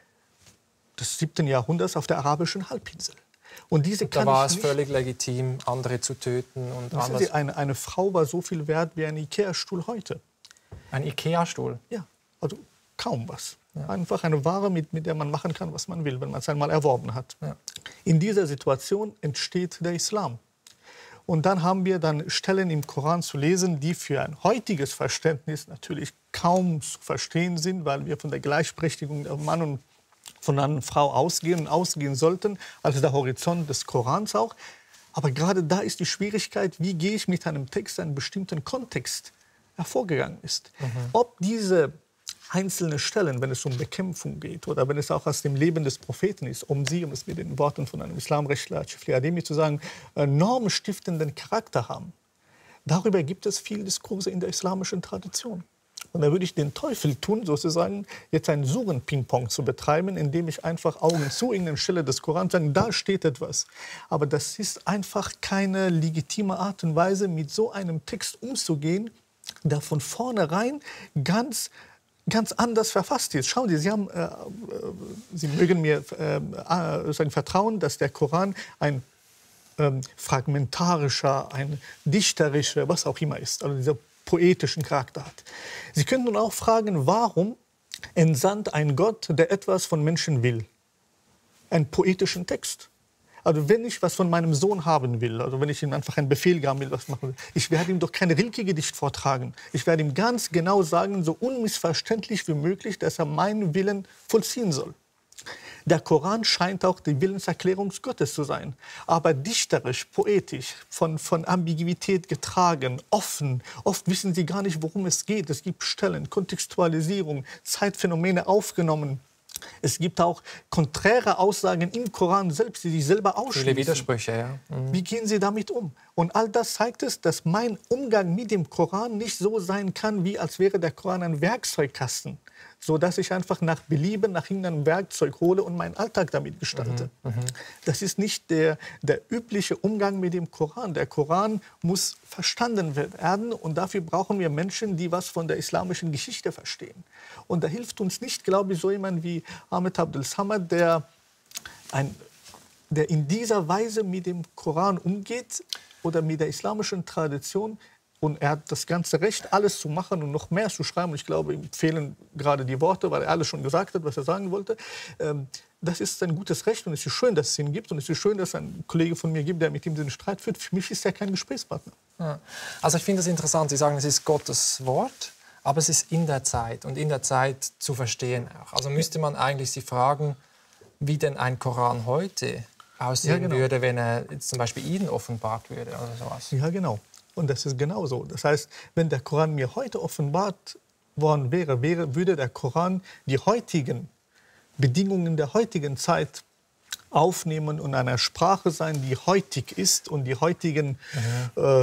B: des siebten Jahrhunderts auf der arabischen Halbinsel. Und diese
A: und da war es völlig legitim, andere zu töten. Und
B: Sie, eine, eine Frau war so viel wert wie ein Ikea-Stuhl heute.
A: Ein Ikea-Stuhl?
B: Ja, also kaum was. Ja. Einfach eine Ware, mit, mit der man machen kann, was man will, wenn man es einmal erworben hat. Ja. In dieser Situation entsteht der Islam. Und dann haben wir dann Stellen im Koran zu lesen, die für ein heutiges Verständnis natürlich kaum zu verstehen sind, weil wir von der Gleichberechtigung der Mann und von einer Frau ausgehen und ausgehen sollten, also der Horizont des Korans auch. Aber gerade da ist die Schwierigkeit, wie gehe ich mit einem Text einen bestimmten Kontext hervorgegangen ist. Mhm. Ob diese einzelnen Stellen, wenn es um Bekämpfung geht oder wenn es auch aus dem Leben des Propheten ist, um sie, um es mit den Worten von einem Islamrechtler, Schifli Ademi zu sagen, äh, normstiftenden Charakter haben. Darüber gibt es viele Diskurse in der islamischen Tradition. Und da würde ich den Teufel tun, sozusagen, jetzt ein Suren-Ping-Pong zu betreiben, indem ich einfach Augen zu irgendeiner Stelle des Korans sage, da steht etwas. Aber das ist einfach keine legitime Art und Weise, mit so einem Text umzugehen, der von vornherein ganz, ganz anders verfasst ist. Schauen Sie, Sie, haben, äh, Sie mögen mir äh, sagen, vertrauen, dass der Koran ein ähm, fragmentarischer, ein dichterischer, was auch immer ist. Also dieser poetischen Charakter hat. Sie können nun auch fragen, warum entsandt ein Gott, der etwas von Menschen will? Einen poetischen Text. Also wenn ich was von meinem Sohn haben will, also wenn ich ihm einfach einen Befehl geben will, was machen will, ich werde ihm doch kein Rilke-Gedicht vortragen. Ich werde ihm ganz genau sagen, so unmissverständlich wie möglich, dass er meinen Willen vollziehen soll. Der Koran scheint auch die Willenserklärung Gottes zu sein, aber dichterisch, poetisch, von, von Ambiguität getragen, offen. Oft wissen Sie gar nicht, worum es geht. Es gibt Stellen, Kontextualisierung, Zeitphänomene aufgenommen. Es gibt auch konträre Aussagen im Koran selbst, die sich selber ausschließen.
A: Viele Widersprüche, ja.
B: Mhm. Wie gehen Sie damit um? Und all das zeigt es, dass mein Umgang mit dem Koran nicht so sein kann, wie als wäre der Koran ein Werkzeugkasten, so dass ich einfach nach Belieben nach irgendeinem Werkzeug hole und meinen Alltag damit gestalte. Mhm. Mhm. Das ist nicht der, der übliche Umgang mit dem Koran. Der Koran muss verstanden werden und dafür brauchen wir Menschen, die was von der islamischen Geschichte verstehen. Und da hilft uns nicht, glaube ich, so jemand wie Ahmed Abdel Samad, der, ein, der in dieser Weise mit dem Koran umgeht oder mit der islamischen Tradition und er hat das ganze Recht, alles zu machen und noch mehr zu schreiben. Und ich glaube, ihm fehlen gerade die Worte, weil er alles schon gesagt hat, was er sagen wollte. Ähm, das ist ein gutes Recht und es ist schön, dass es ihn gibt. Und es ist schön, dass es einen Kollege von mir gibt, der mit ihm den Streit führt. Für mich ist er kein Gesprächspartner.
A: Ja. Also ich finde es interessant, Sie sagen, es ist Gottes Wort, aber es ist in der Zeit und in der Zeit zu verstehen auch. Also müsste man eigentlich Sie fragen, wie denn ein Koran heute aussehen ja, genau. würde, wenn er jetzt zum Beispiel Ihnen offenbart würde oder sowas.
B: Ja, genau. Und das ist genauso. Das heißt, wenn der Koran mir heute offenbart worden wäre, wäre würde der Koran die heutigen Bedingungen der heutigen Zeit aufnehmen und einer Sprache sein, die heutig ist und die heutigen, mhm. äh,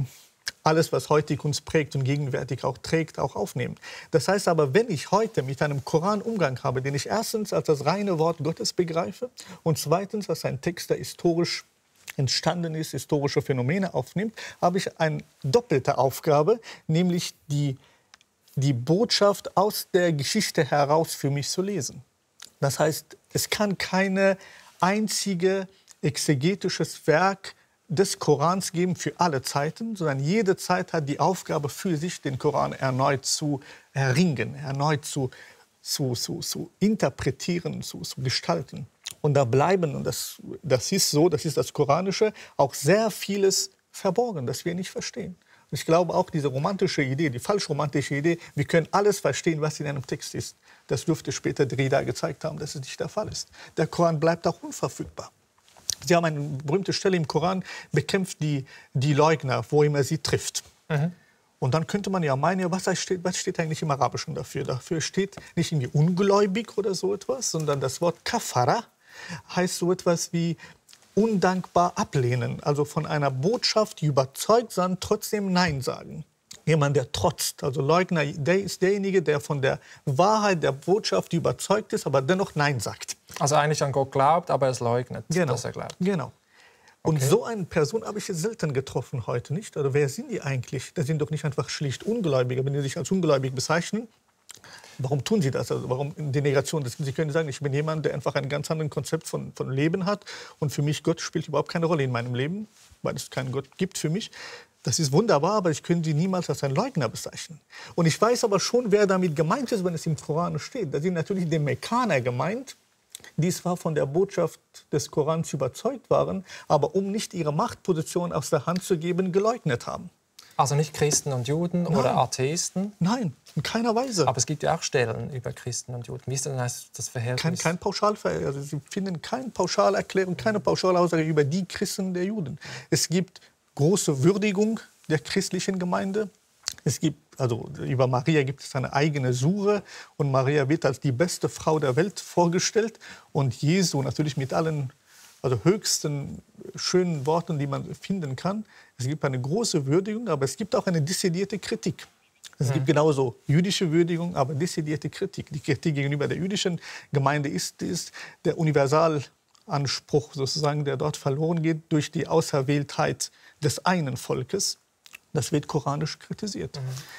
B: alles, was heutig uns prägt und gegenwärtig auch trägt, auch aufnehmen. Das heißt aber, wenn ich heute mit einem Koran Umgang habe, den ich erstens als das reine Wort Gottes begreife und zweitens als ein Text, der historisch entstanden ist, historische Phänomene aufnimmt, habe ich eine doppelte Aufgabe, nämlich die, die Botschaft aus der Geschichte heraus für mich zu lesen. Das heißt, es kann keine einzige exegetisches Werk des Korans geben für alle Zeiten, sondern jede Zeit hat die Aufgabe für sich, den Koran erneut zu erringen, erneut zu, zu, zu, zu interpretieren, zu, zu gestalten. Und da bleiben, und das, das ist so, das ist das Koranische, auch sehr vieles verborgen, das wir nicht verstehen. Und ich glaube auch diese romantische Idee, die falsch romantische Idee, wir können alles verstehen, was in einem Text ist. Das dürfte später Derrida gezeigt haben, dass es nicht der Fall ist. Der Koran bleibt auch unverfügbar. Sie haben eine berühmte Stelle im Koran, bekämpft die, die Leugner, wo immer sie trifft. Mhm. Und dann könnte man ja meinen, was steht, was steht eigentlich im Arabischen dafür? Dafür steht nicht irgendwie ungläubig oder so etwas, sondern das Wort Kafara heißt so etwas wie undankbar ablehnen. Also von einer Botschaft, die überzeugt sein, trotzdem Nein sagen. Jemand, der trotzt, also Leugner, der ist derjenige, der von der Wahrheit der Botschaft überzeugt ist, aber dennoch Nein sagt.
A: Also eigentlich an Gott glaubt, aber es leugnet,
B: genau.
A: dass er glaubt.
B: Genau. Und
A: okay.
B: so eine Person habe ich jetzt selten getroffen heute, nicht? Oder wer sind die eigentlich? Das sind doch nicht einfach schlicht Ungläubige. Wenn die sich als ungläubig bezeichnen, warum tun sie das? Also warum die Negation? Das, sie können sagen, ich bin jemand, der einfach ein ganz anderes Konzept von, von Leben hat. Und für mich, Gott spielt überhaupt keine Rolle in meinem Leben, weil es keinen Gott gibt für mich. Das ist wunderbar, aber ich könnte sie niemals als einen Leugner bezeichnen. Und ich weiß aber schon, wer damit gemeint ist, wenn es im Koran steht. Da sind natürlich die Mekkaner gemeint, die zwar von der Botschaft des Korans überzeugt waren, aber um nicht ihre Machtposition aus der Hand zu geben, geleugnet haben.
A: Also nicht Christen und Juden Nein. oder Atheisten?
B: Nein, in keiner Weise.
A: Aber es gibt ja auch Stellen über Christen und Juden. Wie ist denn das Verhältnis?
B: Kein, kein Pauschalver- also Sie finden keine Pauschalerklärung, keine Pauschalaussage über die Christen der Juden. Es gibt große Würdigung der christlichen Gemeinde. Es gibt, also über Maria gibt es eine eigene Sure und Maria wird als die beste Frau der Welt vorgestellt und Jesu natürlich mit allen also höchsten schönen Worten, die man finden kann. Es gibt eine große Würdigung, aber es gibt auch eine dezidierte Kritik. Es gibt genauso jüdische Würdigung, aber dezidierte Kritik. Die Kritik gegenüber der jüdischen Gemeinde ist, ist der Universalanspruch, sozusagen, der dort verloren geht durch die Auserwähltheit des einen Volkes. Das wird koranisch kritisiert.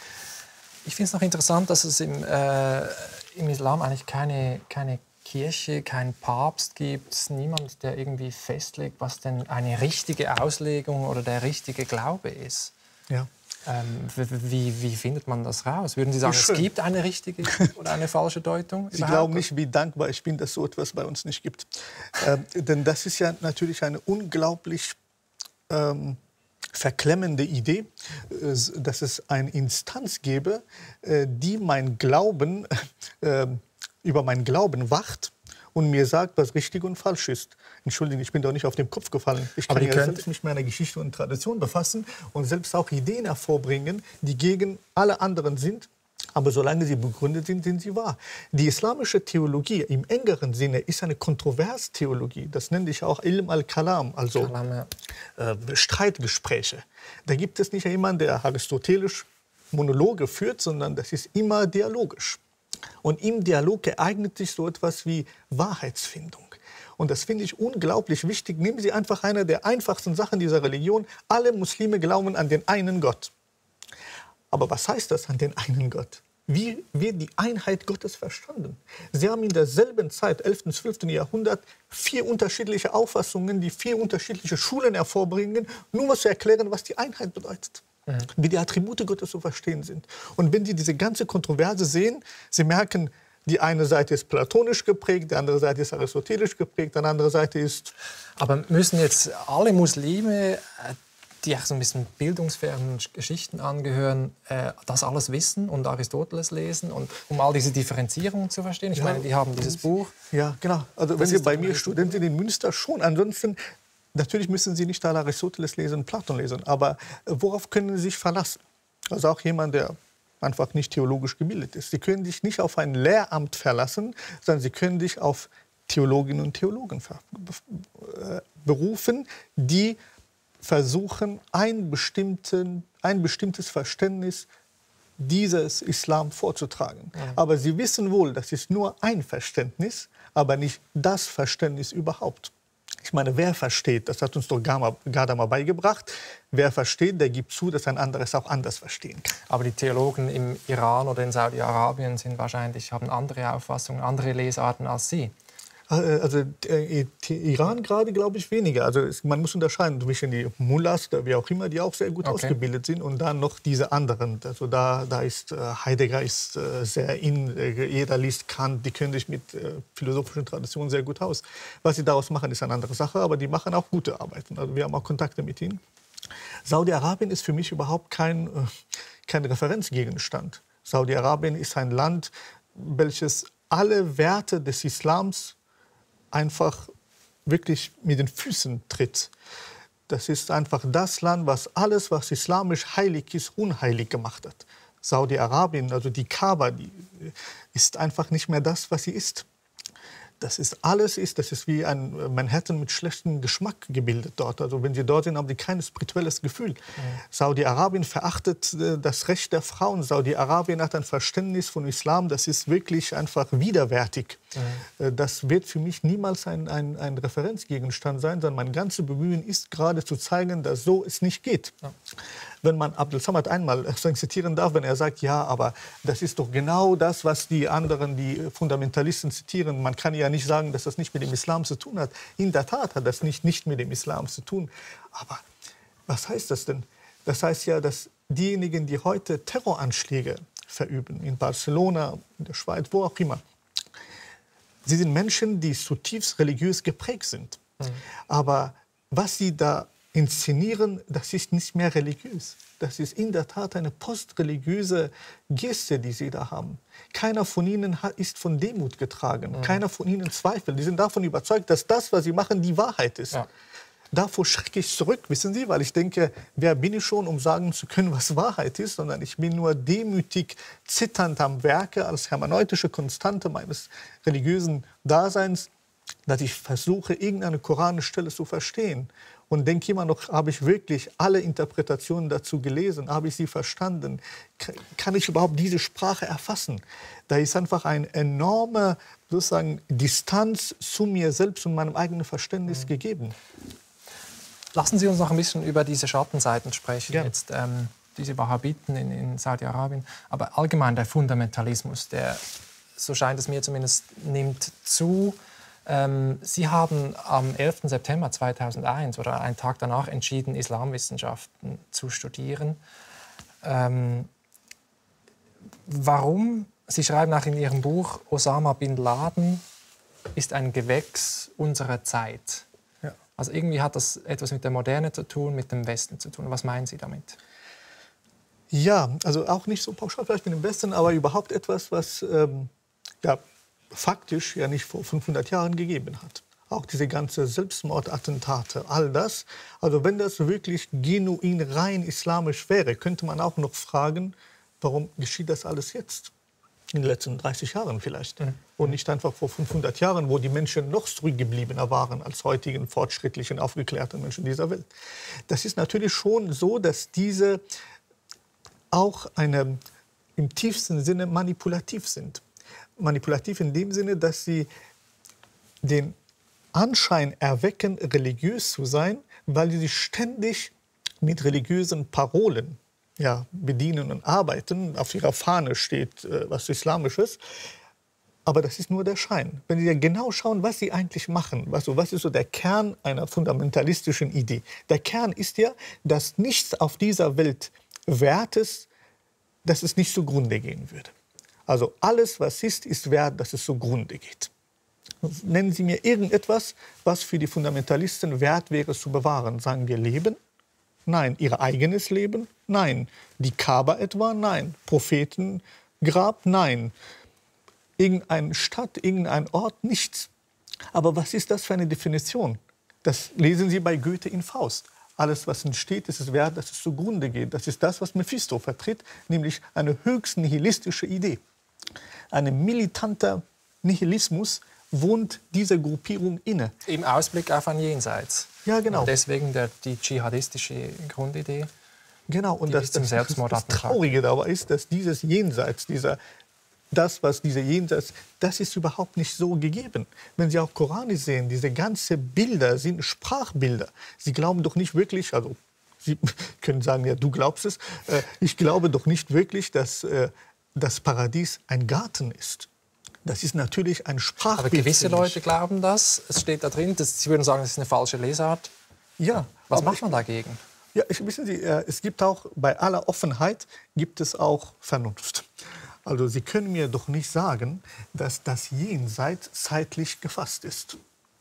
A: Ich finde es noch interessant, dass es im, äh, im Islam eigentlich keine, keine Kirche, keinen Papst gibt, niemand, der irgendwie festlegt, was denn eine richtige Auslegung oder der richtige Glaube ist.
B: Ja.
A: Ähm, wie, wie findet man das raus? Würden Sie sagen, es gibt eine richtige oder eine falsche Deutung?
B: Sie glauben nicht, wie dankbar ich bin, dass so etwas bei uns nicht gibt. ähm, denn das ist ja natürlich eine unglaublich ähm, verklemmende Idee, äh, dass es eine Instanz gäbe, äh, die mein Glauben, äh, über meinen Glauben wacht und mir sagt, was richtig und falsch ist. Entschuldigung, ich bin doch nicht auf den Kopf gefallen. Ich kann ja selbst mich mit meiner Geschichte und Tradition befassen und selbst auch Ideen hervorbringen, die gegen alle anderen sind. Aber solange sie begründet sind, sind sie wahr. Die islamische Theologie im engeren Sinne ist eine Kontroverstheologie. Das nenne ich auch Ilm al-Kalam, also
A: Kalam, ja.
B: äh, Streitgespräche. Da gibt es nicht jemanden, der aristotelisch Monologe führt, sondern das ist immer dialogisch. Und im Dialog ereignet sich so etwas wie Wahrheitsfindung. Und das finde ich unglaublich wichtig. Nehmen Sie einfach eine der einfachsten Sachen dieser Religion. Alle Muslime glauben an den einen Gott. Aber was heißt das, an den einen Gott? Wie wird die Einheit Gottes verstanden? Sie haben in derselben Zeit, elften, zwölften Jahrhundert, vier unterschiedliche Auffassungen, die vier unterschiedliche Schulen hervorbringen, nur um zu erklären, was die Einheit bedeutet. mhm. wie die Attribute Gottes zu verstehen sind. Und wenn Sie diese ganze Kontroverse sehen, Sie merken, die eine Seite ist platonisch geprägt, die andere Seite ist aristotelisch geprägt, die andere Seite ist...
A: Aber müssen jetzt alle Muslime, die auch so ein bisschen bildungsfernen Geschichten angehören, das alles wissen und Aristoteles lesen, und um all diese Differenzierungen zu verstehen? Ich ja. meine, die haben dieses Buch.
B: Ja, genau. Also wenn Sie bei mir Student sind in Münster, schon. Ansonsten, natürlich müssen Sie nicht alle Aristoteles lesen, Platon lesen. Aber worauf können Sie sich verlassen? Also auch jemand, der einfach nicht theologisch gebildet ist. Sie können sich nicht auf ein Lehramt verlassen, sondern Sie können sich auf Theologinnen und Theologen berufen, die versuchen, ein, bestimmten, ein bestimmtes Verständnis dieses Islam vorzutragen. Ja. Aber sie wissen wohl, das ist nur ein Verständnis, aber nicht das Verständnis überhaupt. Ich meine, wer versteht, das hat uns doch Gadamer beigebracht, wer versteht, der gibt zu, dass ein anderes auch anders verstehen kann.
A: Aber die Theologen im Iran oder in Saudi-Arabien sind wahrscheinlich, haben andere Auffassungen, andere Lesarten als Sie.
B: Also äh, Iran gerade, glaube ich, weniger. Also es, man muss unterscheiden zwischen die Mullahs, wie auch immer, die auch sehr gut okay. ausgebildet sind, und dann noch diese anderen. Also da, da ist äh, Heidegger ist äh, sehr in, äh, jeder liest Kant, die können sich mit äh, philosophischen Traditionen sehr gut aus. Was sie daraus machen, ist eine andere Sache, aber die machen auch gute Arbeiten. Also wir haben auch Kontakte mit ihnen. Saudi-Arabien ist für mich überhaupt kein, äh, kein Referenzgegenstand. Saudi-Arabien ist ein Land, welches alle Werte des Islams einfach wirklich mit den Füßen tritt. Das ist einfach das Land, was alles, was islamisch heilig ist, unheilig gemacht hat. Saudi-Arabien, also die Kaaba, die ist einfach nicht mehr das, was sie ist. Das ist alles ist, das ist wie ein Manhattan mit schlechtem Geschmack gebildet dort. Also wenn Sie dort sind, haben Sie kein spirituelles Gefühl. Mhm. Saudi-Arabien verachtet äh, das Recht der Frauen. Saudi-Arabien hat ein Verständnis von Islam, das ist wirklich einfach widerwärtig. Mhm. Äh, das wird für mich niemals ein, ein, ein Referenzgegenstand sein, sondern mein ganzes Bemühen ist gerade zu zeigen, dass so es nicht geht. Ja. Wenn man Abdel Samad einmal zitieren darf, wenn er sagt, ja, aber das ist doch genau das, was die anderen, die Fundamentalisten zitieren. Man kann ja nicht sagen, dass das nicht mit dem Islam zu tun hat. In der Tat hat das nicht, nicht mit dem Islam zu tun. Aber was heißt das denn? Das heißt ja, dass diejenigen, die heute Terroranschläge verüben, in Barcelona, in der Schweiz, wo auch immer, sie sind Menschen, die zutiefst religiös geprägt sind. Mhm. Aber was sie da inszenieren, das ist nicht mehr religiös. Das ist in der Tat eine postreligiöse Geste, die sie da haben. Keiner von ihnen ist von Demut getragen. Mhm. Keiner von ihnen zweifelt. Die sind davon überzeugt, dass das, was sie machen, die Wahrheit ist. Ja. Davor schrecke ich zurück, wissen Sie, weil ich denke, wer bin ich schon, um sagen zu können, was Wahrheit ist, sondern ich bin nur demütig, zitternd am Werke als hermeneutische Konstante meines religiösen Daseins, dass ich versuche, irgendeine koranische Stelle zu verstehen. Und denke immer noch, habe ich wirklich alle Interpretationen dazu gelesen? Habe ich sie verstanden? Kann ich überhaupt diese Sprache erfassen? Da ist einfach eine enorme sozusagen, Distanz zu mir selbst und meinem eigenen Verständnis mhm. gegeben.
A: Lassen Sie uns noch ein bisschen über diese Schattenseiten sprechen. Ja. Jetzt, ähm, diese Wahhabiten in, in Saudi-Arabien. Aber allgemein der Fundamentalismus, der, so scheint es mir zumindest, nimmt zu. Ähm, Sie haben am elften September zweitausendeins oder einen Tag danach entschieden, Islamwissenschaften zu studieren. Ähm, warum? Sie schreiben auch in Ihrem Buch, Osama bin Laden ist ein Gewächs unserer Zeit. Ja. Also irgendwie hat das etwas mit der Moderne zu tun, mit dem Westen zu tun. Was meinen Sie damit?
B: Ja, also auch nicht so pauschal vielleicht mit dem Westen, aber überhaupt etwas, was ähm, ja, faktisch ja nicht vor fünfhundert Jahren gegeben hat. Auch diese ganzen Selbstmordattentate, all das. Also wenn das wirklich genuin rein islamisch wäre, könnte man auch noch fragen, warum geschieht das alles jetzt? In den letzten dreißig Jahren vielleicht. Mhm. Und nicht einfach vor fünfhundert Jahren, wo die Menschen noch zurückgebliebener waren als heutigen fortschrittlichen, aufgeklärten Menschen dieser Welt. Das ist natürlich schon so, dass diese auch eine, im tiefsten Sinne manipulativ sind. Manipulativ in dem Sinne, dass sie den Anschein erwecken, religiös zu sein, weil sie sich ständig mit religiösen Parolen ja, bedienen und arbeiten. Auf ihrer Fahne steht äh, was Islamisches. Aber das ist nur der Schein. Wenn Sie genau schauen, was sie eigentlich machen, was, was ist so der Kern einer fundamentalistischen Idee? Der Kern ist ja, dass nichts auf dieser Welt Wertes, dass es nicht zugrunde gehen würde. Also alles, was ist, ist wert, dass es zugrunde geht. Nennen Sie mir irgendetwas, was für die Fundamentalisten wert wäre zu bewahren. Sagen wir Leben? Nein. Ihr eigenes Leben? Nein. Die Kaaba etwa? Nein. Prophetengrab? Nein. Irgendeine Stadt, irgendein Ort? Nichts. Aber was ist das für eine Definition? Das lesen Sie bei Goethe in Faust. Alles, was entsteht, ist es wert, dass es zugrunde geht. Das ist das, was Mephisto vertritt, nämlich eine höchst nihilistische Idee. Ein militanter Nihilismus wohnt dieser Gruppierung inne.
A: Im Ausblick auf ein Jenseits.
B: Ja, genau.
A: Und deswegen der, die dschihadistische Grundidee.
B: Genau, und das, das, das, das Traurige dabei ist, dass dieses Jenseits, dieser, das, was diese Jenseits, das ist überhaupt nicht so gegeben. Wenn Sie auch Koranisch sehen, diese ganzen Bilder sind Sprachbilder. Sie glauben doch nicht wirklich, also Sie können sagen, ja, du glaubst es, äh, ich glaube doch nicht wirklich, dass äh, das Paradies ein Garten ist. Das ist natürlich ein Sprachbild.
A: Aber gewisse Leute glauben das. Es steht da drin. Das, Sie würden sagen, das ist eine falsche Lesart.
B: Ja.
A: Was macht man dagegen?
B: Ja, ich, wissen Sie, es gibt auch bei aller Offenheit gibt es auch Vernunft. Also Sie können mir doch nicht sagen, dass das Jenseits zeitlich gefasst ist.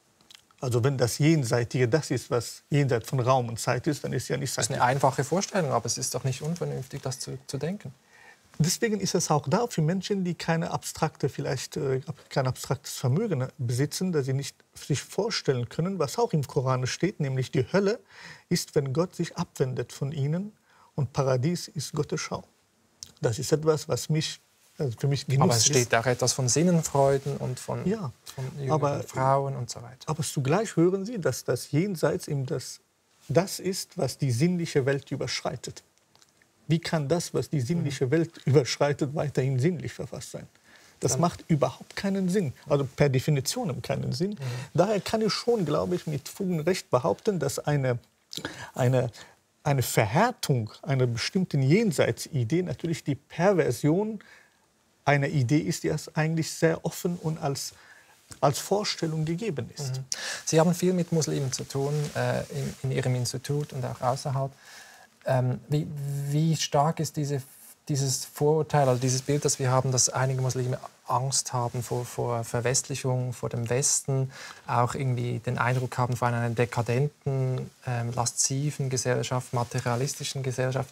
B: Also wenn das Jenseitige das ist, was jenseits von Raum und Zeit ist, dann ist ja nicht zeitlich.
A: Das ist eine einfache Vorstellung, aber es ist doch nicht unvernünftig, das zu, zu denken.
B: Deswegen ist es auch da für Menschen, die keine abstrakte, vielleicht äh, kein abstraktes Vermögen besitzen, dass sie nicht sich vorstellen können, was auch im Koran steht, nämlich die Hölle ist, wenn Gott sich abwendet von ihnen und Paradies ist Gottes Schau. Das ist etwas, was mich, also für mich Genuss ist.
A: Aber es steht auch etwas von Sinnenfreuden und von,
B: ja,
A: von jüngeren
B: aber,
A: Frauen und so weiter.
B: Aber zugleich hören Sie, dass das Jenseits eben das, das ist, was die sinnliche Welt überschreitet. Wie kann das, was die sinnliche Welt überschreitet, weiterhin sinnlich verfasst sein? Das Dann macht überhaupt keinen Sinn, also per Definition keinen Sinn. Mhm. Daher kann ich schon, glaube ich, mit Fug und Recht behaupten, dass eine, eine, eine Verhärtung einer bestimmten Jenseitsidee natürlich die Perversion einer Idee ist, die es eigentlich sehr offen und als, als Vorstellung gegeben ist.
A: Mhm. Sie haben viel mit Muslimen zu tun, äh, in, in Ihrem Institut und auch außerhalb. Ähm, wie, wie stark ist diese, dieses Vorurteil, also dieses Bild, das wir haben, dass einige Muslime Angst haben vor, vor Verwestlichung, vor dem Westen, auch irgendwie den Eindruck haben von einer dekadenten, ähm, lasziven Gesellschaft, materialistischen Gesellschaft?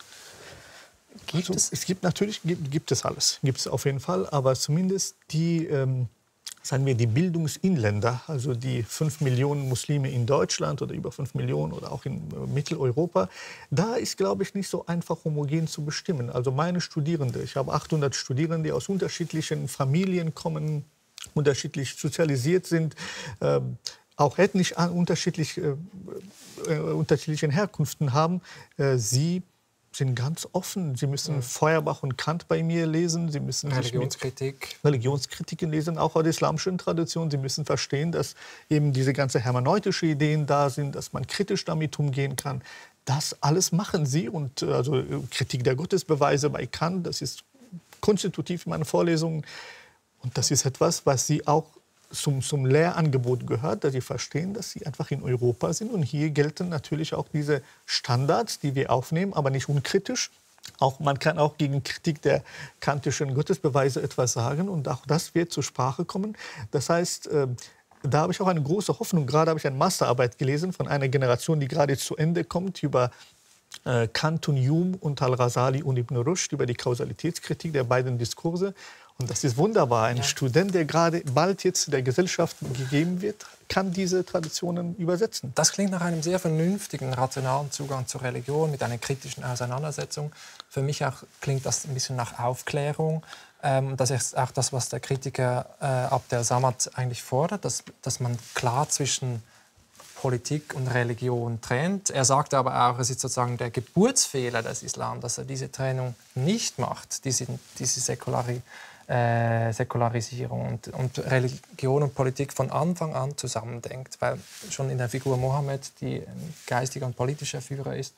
A: Gibt
B: also,
A: es?
B: Es gibt natürlich, gibt, gibt es alles, gibt es auf jeden Fall, aber zumindest die, ähm, sagen wir, die Bildungsinländer, also die fünf Millionen Muslime in Deutschland oder über fünf Millionen oder auch in äh, Mitteleuropa, da ist, glaube ich, nicht so einfach homogen zu bestimmen. Also meine Studierende, ich habe achthundert Studierende, die aus unterschiedlichen Familien kommen, unterschiedlich sozialisiert sind, äh, auch ethnisch an, unterschiedlich, äh, äh, unterschiedlichen Herkünften haben. Äh, sie sind ganz offen. Sie müssen mhm. Feuerbach und Kant bei mir lesen. Sie müssen
A: Religionskritik.
B: Religionskritiken lesen, auch aus der islamischen Tradition. Sie müssen verstehen, dass eben diese ganzen hermeneutischen Ideen da sind, dass man kritisch damit umgehen kann. Das alles machen sie. Und also Kritik der Gottesbeweise bei Kant, das ist konstitutiv in meinen Vorlesungen. Und das ist etwas, was sie auch Zum, zum Lehrangebot gehört, dass sie verstehen, dass sie einfach in Europa sind. Und hier gelten natürlich auch diese Standards, die wir aufnehmen, aber nicht unkritisch. Auch, man kann auch gegen Kritik der kantischen Gottesbeweise etwas sagen. Und auch das wird zur Sprache kommen. Das heißt, äh, da habe ich auch eine große Hoffnung. Gerade habe ich eine Masterarbeit gelesen von einer Generation, die gerade zu Ende kommt, über äh, Kant und Hume und Al-Rasali und Ibn Rushd, über die Kausalitätskritik der beiden Diskurse. Und das ist wunderbar. Ein ja. Student, der gerade bald jetzt der Gesellschaft gegeben wird, kann diese Traditionen übersetzen.
A: Das klingt nach einem sehr vernünftigen, rationalen Zugang zur Religion, mit einer kritischen Auseinandersetzung. Für mich auch klingt das ein bisschen nach Aufklärung. Ähm, das ist auch das, was der Kritiker äh, Abdel Samad eigentlich fordert, dass, dass man klar zwischen Politik und Religion trennt. Er sagt aber auch, es ist sozusagen der Geburtsfehler des Islam, dass er diese Trennung nicht macht, diese, diese Säkulari Äh, Säkularisierung und, und Religion und Politik von Anfang an zusammendenkt, weil schon in der Figur Mohammed, die ein geistiger und politischer Führer ist.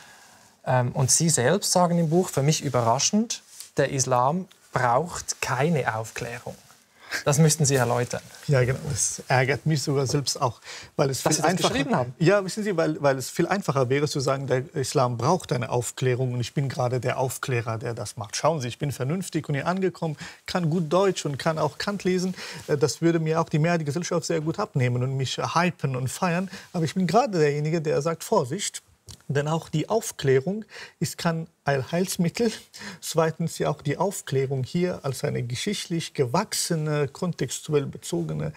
A: Ähm, und Sie selbst sagen im Buch, für mich überraschend, der Islam braucht keine Aufklärung. Das müssten Sie erläutern.
B: Ja, genau. Das ärgert mich sogar selbst auch. Weil es
A: Dass
B: viel
A: Sie das
B: einfacher,
A: geschrieben haben?
B: Ja, wissen Sie, weil, weil es viel einfacher wäre zu sagen, der Islam braucht eine Aufklärung und ich bin gerade der Aufklärer, der das macht. Schauen Sie, ich bin vernünftig und hier angekommen, kann gut Deutsch und kann auch Kant lesen. Das würde mir auch die Mehrheit der Gesellschaft sehr gut abnehmen und mich hypen und feiern. Aber ich bin gerade derjenige, der sagt, Vorsicht. Denn auch die Aufklärung ist kein Allheilsmittel. Zweitens ja auch die Aufklärung hier als eine geschichtlich gewachsene, kontextuell bezogene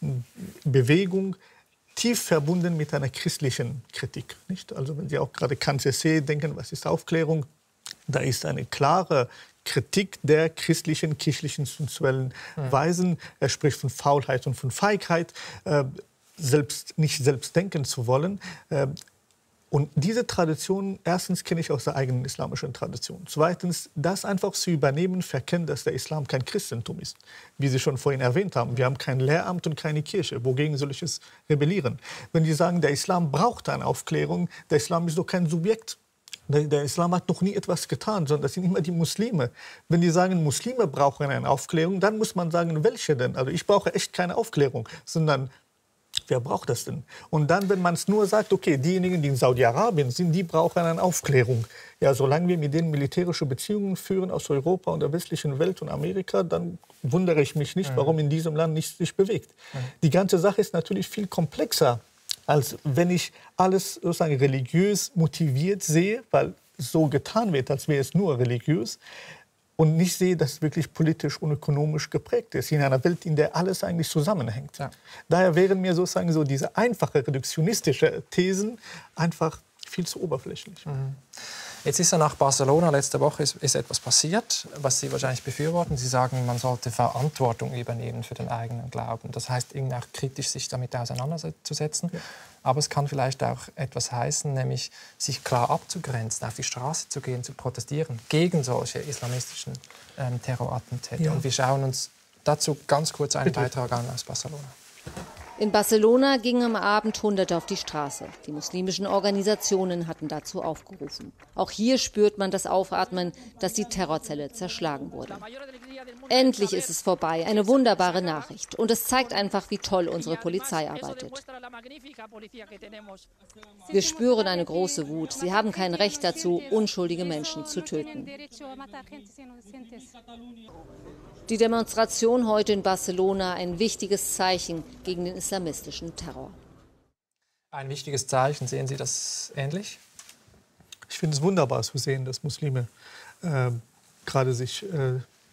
B: Bewegung, tief verbunden mit einer christlichen Kritik. Nicht? Also wenn Sie auch gerade Kant's Essay denken, was ist Aufklärung? Da ist eine klare Kritik der christlichen, kirchlichen, sexuellen Weisen. Er spricht von Faulheit und von Feigheit, äh, selbst, nicht selbst denken zu wollen. Äh, Und diese Tradition, erstens kenne ich aus der eigenen islamischen Tradition. Zweitens, das einfach zu übernehmen, verkennen, dass der Islam kein Christentum ist. Wie Sie schon vorhin erwähnt haben, wir haben kein Lehramt und keine Kirche. Wogegen soll ich es rebellieren? Wenn die sagen, der Islam braucht eine Aufklärung, der Islam ist doch kein Subjekt. Der, der Islam hat noch nie etwas getan, sondern das sind immer die Muslime. Wenn die sagen, Muslime brauchen eine Aufklärung, dann muss man sagen, welche denn? Also ich brauche echt keine Aufklärung, sondern wer braucht das denn? Und dann, wenn man es nur sagt, okay, diejenigen, die in Saudi-Arabien sind, die brauchen eine Aufklärung. Ja, solange wir mit denen militärische Beziehungen führen aus Europa und der westlichen Welt und Amerika, dann wundere ich mich nicht, warum in diesem Land nichts sich bewegt. Die ganze Sache ist natürlich viel komplexer, als wenn ich alles sozusagen religiös motiviert sehe, weil so getan wird, als wäre es nur religiös. Und nicht sehe, dass es wirklich politisch und ökonomisch geprägt ist, in einer Welt, in der alles eigentlich zusammenhängt. Ja. Daher wären mir sozusagen so diese einfache reduktionistische Thesen einfach viel zu oberflächlich.
A: Mhm. Jetzt ist ja nach Barcelona letzte Woche ist, ist etwas passiert, was Sie wahrscheinlich befürworten. Sie sagen, man sollte Verantwortung übernehmen für den eigenen Glauben. Das heißt, irgendwie auch kritisch sich damit auseinanderzusetzen. Ja. Aber es kann vielleicht auch etwas heißen, nämlich sich klar abzugrenzen, auf die Straße zu gehen, zu protestieren gegen solche islamistischen ähm, Terrorattentäter. Ja. Und wir schauen uns dazu ganz kurz einen Bitte. Beitrag an aus Barcelona.
D: In Barcelona gingen am Abend Hunderte auf die Straße. Die muslimischen Organisationen hatten dazu aufgerufen. Auch hier spürt man das Aufatmen, dass die Terrorzelle zerschlagen wurde. Endlich ist es vorbei, eine wunderbare Nachricht. Und es zeigt einfach, wie toll unsere Polizei arbeitet. Wir spüren eine große Wut. Sie haben kein Recht dazu, unschuldige Menschen zu töten. Die Demonstration heute in Barcelona ein wichtiges Zeichen gegen den islamistischen Terror.
A: Ein wichtiges Zeichen. Sehen Sie das ähnlich?
B: Ich finde es wunderbar zu sehen, dass Muslime äh, gerade sich äh,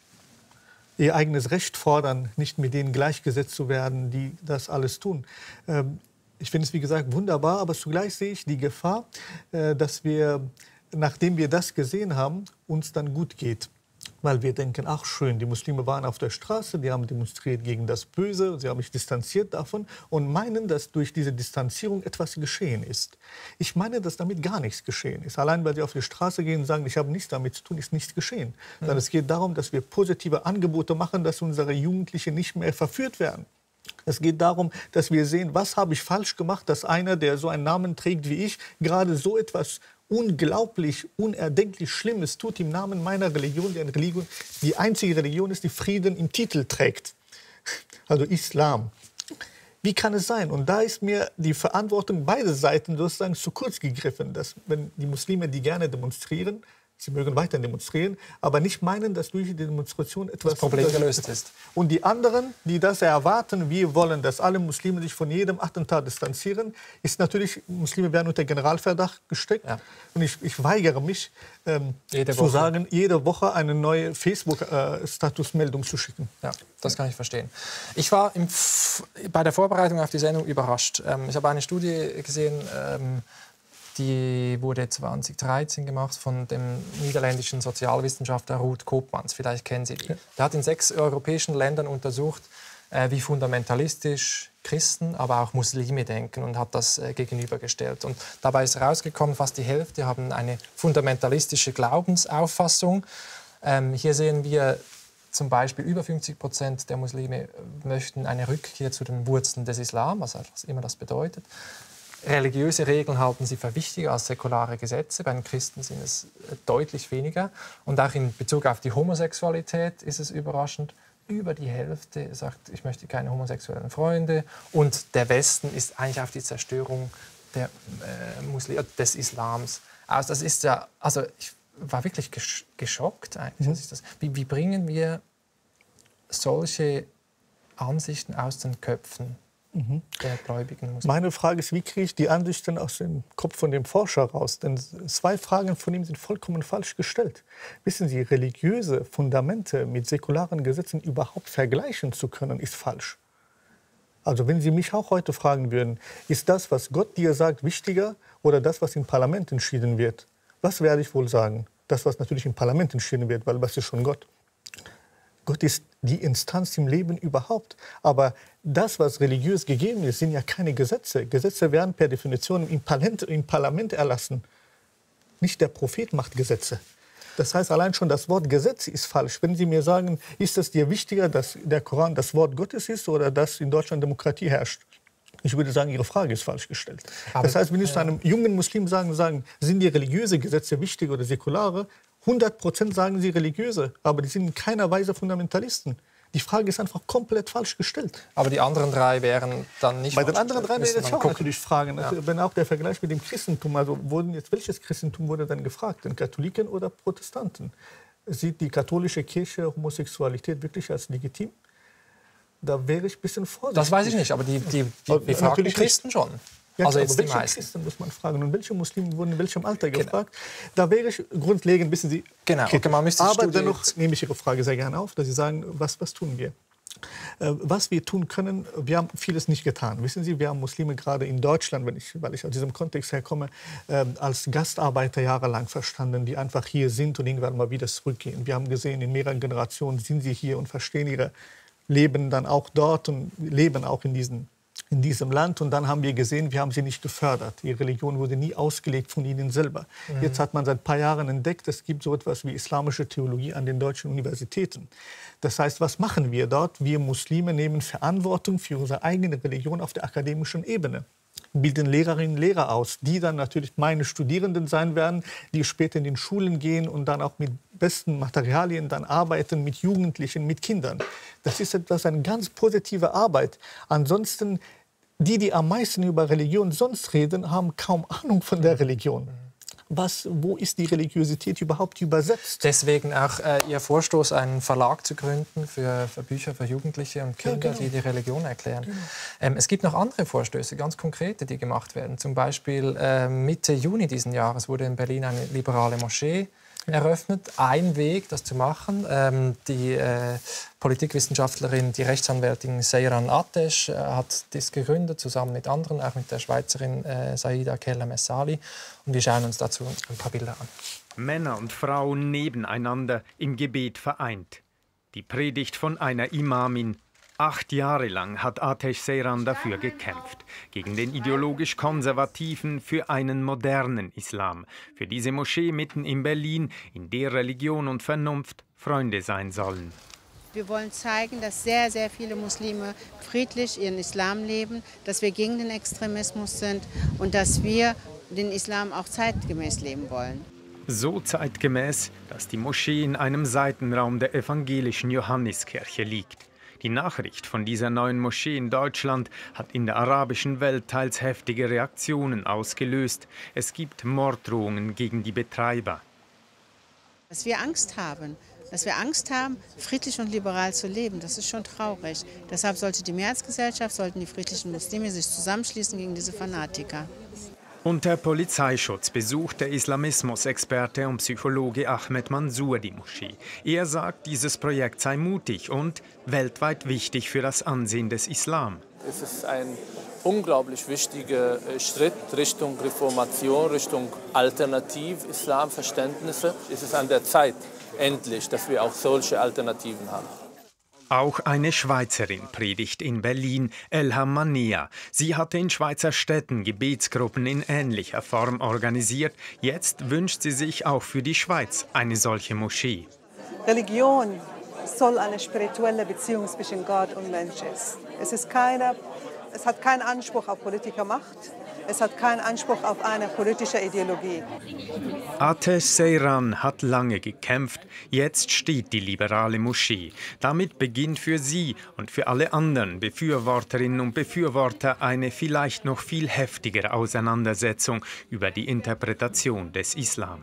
B: ihr eigenes Recht fordern, nicht mit denen gleichgesetzt zu werden, die das alles tun. Ähm, ich finde es, wie gesagt, wunderbar, aber zugleich sehe ich die Gefahr, äh, dass wir, nachdem wir das gesehen haben, uns dann gut geht. Weil wir denken, ach schön, die Muslime waren auf der Straße, die haben demonstriert gegen das Böse, sie haben sich distanziert davon und meinen, dass durch diese Distanzierung etwas geschehen ist. Ich meine, dass damit gar nichts geschehen ist. Allein weil sie auf die Straße gehen und sagen, ich habe nichts damit zu tun, ist nichts geschehen. Mhm. Sondern es geht darum, dass wir positive Angebote machen, dass unsere Jugendlichen nicht mehr verführt werden. Es geht darum, dass wir sehen, was habe ich falsch gemacht, dass einer, der so einen Namen trägt wie ich, gerade so etwas unglaublich, unerdenklich Schlimmes tut im Namen meiner Religion, die eine Religion, die einzige Religion ist, die Frieden im Titel trägt. Also Islam. Wie kann es sein? Und da ist mir die Verantwortung beider Seiten sozusagen zu kurz gegriffen, dass wenn die Muslime, die gerne demonstrieren, sie mögen weiter demonstrieren, aber nicht meinen, dass durch die Demonstration etwas
A: das Problem gelöst ist.
B: Und die anderen, die das erwarten, wir wollen, dass alle Muslime sich von jedem Attentat distanzieren, ist natürlich, Muslime werden unter Generalverdacht gesteckt. Ja. Und ich, ich weigere mich, ähm, zu sagen, jede Woche eine neue Facebook-Statusmeldung äh, zu schicken.
A: Ja, das kann ich verstehen. Ich war im bei der Vorbereitung auf die Sendung überrascht. Ähm, ich habe eine Studie gesehen, ähm, die wurde zwanzig dreizehn gemacht von dem niederländischen Sozialwissenschaftler Ruud Koopmans. Vielleicht kennen Sie die. Ja. Der hat in sechs europäischen Ländern untersucht, äh, wie fundamentalistisch Christen, aber auch Muslime denken und hat das äh, gegenübergestellt. Und dabei ist herausgekommen, fast die Hälfte haben eine fundamentalistische Glaubensauffassung. Ähm, hier sehen wir zum Beispiel über fünfzig Prozent der Muslime möchten eine Rückkehr zu den Wurzeln des Islam, was immer das bedeutet. Religiöse Regeln halten sie für wichtiger als säkulare Gesetze. Bei den Christen sind es deutlich weniger. Und auch in Bezug auf die Homosexualität ist es überraschend. über die Hälfte sagt, ich möchte keine homosexuellen Freunde. Und der Westen ist eigentlich auf die Zerstörung der, äh, Muslim, des Islams aus. Das ist ja, also ich war wirklich gesch geschockt eigentlich. Mhm. Was ist das? Wie, wie bringen wir solche Ansichten aus den Köpfen mhm. der gläubigen Muslime?
B: Meine Frage ist, wie kriege ich die Ansichten aus dem Kopf von dem Forscher raus? Denn zwei Fragen von ihm sind vollkommen falsch gestellt. Wissen Sie, religiöse Fundamente mit säkularen Gesetzen überhaupt vergleichen zu können, ist falsch. Also wenn Sie mich auch heute fragen würden, ist das, was Gott dir sagt, wichtiger oder das, was im Parlament entschieden wird? Was werde ich wohl sagen? Das, was natürlich im Parlament entschieden wird, weil was ist schon Gott? Gott ist die Instanz im Leben überhaupt. Aber das, was religiös gegeben ist, sind ja keine Gesetze. Gesetze werden per Definition im Parlament, im Parlament erlassen. Nicht der Prophet macht Gesetze. Das heißt, allein schon das Wort Gesetz ist falsch. Wenn Sie mir sagen, ist es dir wichtiger, dass der Koran das Wort Gottes ist oder dass in Deutschland Demokratie herrscht? Ich würde sagen, Ihre Frage ist falsch gestellt. Aber, das heißt, wenn ich zu einem jungen Muslim sagen, sagen, sind die religiöse Gesetze wichtig oder säkulare, hundert Prozent sagen sie religiöse, aber die sind in keiner Weise Fundamentalisten. Die Frage ist einfach komplett falsch gestellt.
A: Aber die anderen drei wären dann nicht.
B: Bei den anderen drei wäre jetzt auch natürlich Fragen. Ja. Wenn auch der Vergleich mit dem Christentum, also wurden jetzt, welches Christentum wurde dann gefragt, den Katholiken oder Protestanten? Sieht die katholische Kirche Homosexualität wirklich als legitim? Da wäre ich ein bisschen vorsichtig.
A: Das weiß ich nicht, aber die, die, die, die fragen Christen schon.
B: Ja,
A: also
B: aber
A: jetzt
B: welche
A: die meisten.
B: Christen muss man fragen und welche Muslime wurden in welchem Alter gefragt? Genau. Da wäre ich grundlegend, wissen Sie,
A: genau. Okay, man müsste
B: aber dennoch nehme ich Ihre Frage sehr gerne auf, dass Sie sagen, was, was tun wir? Äh, was wir tun können, wir haben vieles nicht getan. Wissen Sie, wir haben Muslime gerade in Deutschland, wenn ich, weil ich aus diesem Kontext herkomme, äh, als Gastarbeiter jahrelang verstanden, die einfach hier sind und irgendwann mal wieder zurückgehen. Wir haben gesehen, in mehreren Generationen sind sie hier und verstehen ihre Leben dann auch dort und leben auch in diesen in diesem Land. Und dann haben wir gesehen, wir haben sie nicht gefördert. Die Religion wurde nie ausgelegt von ihnen selber. Mhm. Jetzt hat man seit ein paar Jahren entdeckt, es gibt so etwas wie islamische Theologie an den deutschen Universitäten. Das heißt, was machen wir dort? Wir Muslime nehmen Verantwortung für unsere eigene Religion auf der akademischen Ebene. Bilden Lehrerinnen und Lehrer aus, die dann natürlich meine Studierenden sein werden, die später in den Schulen gehen und dann auch mit besten Materialien dann arbeiten, mit Jugendlichen, mit Kindern. Das ist etwas, eine ganz positive Arbeit. Ansonsten, die, die am meisten über Religion sonst reden, haben kaum Ahnung von der Religion. Was, wo ist die Religiosität überhaupt übersetzt?
A: Deswegen auch äh, Ihr Vorstoß, einen Verlag zu gründen für, für Bücher für Jugendliche und Kinder, ja, genau. die die Religion erklären. Genau. Ähm, es gibt noch andere Vorstöße, ganz konkrete, die gemacht werden. Zum Beispiel äh, Mitte Juni diesen Jahres wurde in Berlin eine liberale Moschee eröffnet. Ein Weg, das zu machen. Ähm, die äh, Politikwissenschaftlerin, die Rechtsanwältin Seyran Atesh äh, hat das gegründet, zusammen mit anderen, auch mit der Schweizerin äh, Saida Keller-Messali. Und wir schauen uns dazu ein paar Bilder an.
E: Männer und Frauen nebeneinander im Gebet vereint. Die Predigt von einer Imamin. Acht Jahre lang hat Atesh Seyran dafür gekämpft, gegen den ideologisch Konservativen, für einen modernen Islam, für diese Moschee mitten in Berlin, in der Religion und Vernunft Freunde sein sollen.
F: Wir wollen zeigen, dass sehr, sehr viele Muslime friedlich ihren Islam leben, dass wir gegen den Extremismus sind und dass wir den Islam auch zeitgemäß leben wollen.
E: So zeitgemäß, dass die Moschee in einem Seitenraum der evangelischen Johanniskirche liegt. Die Nachricht von dieser neuen Moschee in Deutschland hat in der arabischen Welt teils heftige Reaktionen ausgelöst. Es gibt Morddrohungen gegen die Betreiber.
F: Dass wir Angst haben, dass wir Angst haben, friedlich und liberal zu leben, das ist schon traurig. Deshalb sollte die Mehrheitsgesellschaft, sollten die friedlichen Muslime sich zusammenschließen gegen diese Fanatiker.
E: Unter Polizeischutz besucht der Islamismus-Experte und Psychologe Ahmed Mansour die Moschee. Er sagt, dieses Projekt sei mutig und weltweit wichtig für das Ansehen des Islam.
G: Es ist ein unglaublich wichtiger Schritt Richtung Reformation, Richtung Alternativ-Islam-Verständnisse. Es ist an der Zeit, endlich, dass wir auch solche Alternativen haben.
E: Auch eine Schweizerin predigt in Berlin, Elham Mania. Sie hatte in Schweizer Städten Gebetsgruppen in ähnlicher Form organisiert. Jetzt wünscht sie sich auch für die Schweiz eine solche Moschee.
H: Religion soll eine spirituelle Beziehung zwischen Gott und Mensch sein. Es ist keine, es hat keinen Anspruch auf Politikermacht. Es hat keinen Anspruch auf eine politische Ideologie.
E: Ateş Seyran hat lange gekämpft, jetzt steht die liberale Moschee. Damit beginnt für sie und für alle anderen Befürworterinnen und Befürworter eine vielleicht noch viel heftigere Auseinandersetzung über die Interpretation des Islam.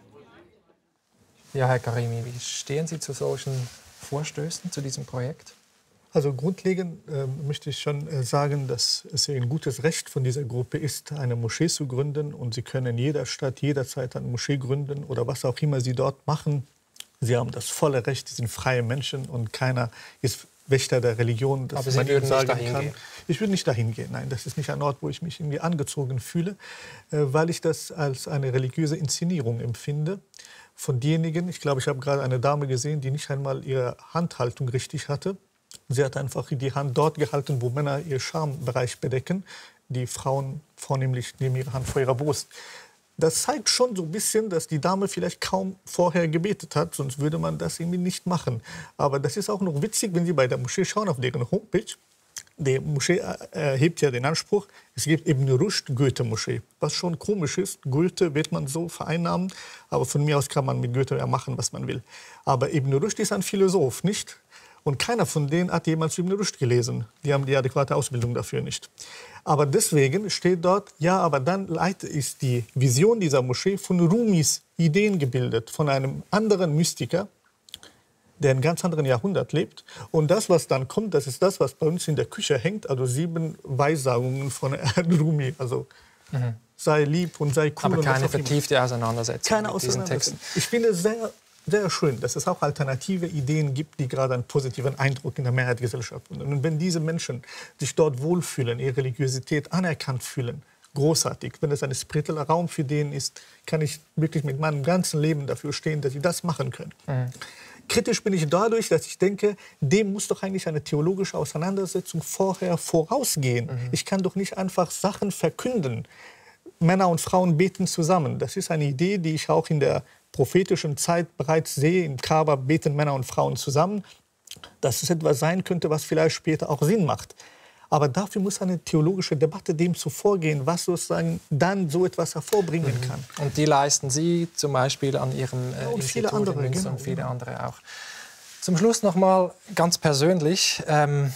A: Ja, Herr Karimi, wie stehen Sie zu solchen Vorstößen, zu diesem Projekt?
B: Also grundlegend äh, möchte ich schon äh, sagen, dass es ein gutes Recht von dieser Gruppe ist, eine Moschee zu gründen. Und sie können in jeder Stadt jederzeit eine Moschee gründen oder was auch immer sie dort machen. Sie haben das volle Recht, sie sind freie Menschen und keiner ist Wächter der Religion.
A: Aber Sie würden nicht dahin
B: kann.
A: gehen?
B: Ich würde nicht dahin gehen, nein. Das ist nicht ein Ort, wo ich mich irgendwie angezogen fühle, äh, weil ich das als eine religiöse Inszenierung empfinde. Von denjenigen, ich glaube, ich habe gerade eine Dame gesehen, die nicht einmal ihre Handhaltung richtig hatte. Sie hat einfach die Hand dort gehalten, wo Männer ihr Schambereich bedecken. Die Frauen vornehmlich nehmen ihre Hand vor ihrer Brust. Das zeigt schon so ein bisschen, dass die Dame vielleicht kaum vorher gebetet hat, sonst würde man das irgendwie nicht machen. Aber das ist auch noch witzig, wenn Sie bei der Moschee schauen, auf deren Homepage. Die Moschee erhebt ja den Anspruch, es gibt Ibn Rushd Goethe-Moschee. Was schon komisch ist, Goethe wird man so vereinnahmen, aber von mir aus kann man mit Goethe ja machen, was man will. Aber Ibn Rushd ist ein Philosoph, nicht? Und keiner von denen hat jemals Ibn Rushd gelesen. Die haben die adäquate Ausbildung dafür nicht. Aber deswegen steht dort, ja, aber dann ist die Vision dieser Moschee von Rumis Ideen gebildet, von einem anderen Mystiker, der in einem ganz anderen Jahrhundert lebt. Und das, was dann kommt, das ist das, was bei uns in der Küche hängt, also sieben Weissagungen von Rumi. Also mhm. sei lieb und sei cool.
A: Aber keine vertiefte Auseinandersetzung
B: keine mit diesen Texten. Ich finde es sehr, sehr schön, dass es auch alternative Ideen gibt, die gerade einen positiven Eindruck in der Mehrheit der Gesellschaft haben. Und wenn diese Menschen sich dort wohlfühlen, ihre Religiosität anerkannt fühlen, großartig. Wenn es ein spiritueller Raum für den ist, kann ich wirklich mit meinem ganzen Leben dafür stehen, dass sie das machen können. Mhm. Kritisch bin ich dadurch, dass ich denke, dem muss doch eigentlich eine theologische Auseinandersetzung vorher vorausgehen. Mhm. Ich kann doch nicht einfach Sachen verkünden. Männer und Frauen beten zusammen. Das ist eine Idee, die ich auch in der prophetischen Zeit bereits sehe. In Kaaba beten Männer und Frauen zusammen. Dass es etwas sein könnte, was vielleicht später auch Sinn macht. Aber dafür muss eine theologische Debatte dem zuvorgehen, was sozusagen dann so etwas hervorbringen kann.
A: Mhm. Und die leisten Sie zum Beispiel an Ihrem äh,
B: ja, und
A: Institut
B: viele andere,
A: in Münster
B: genau,
A: und viele
B: genau.
A: andere auch. Zum Schluss noch mal ganz persönlich. Ähm,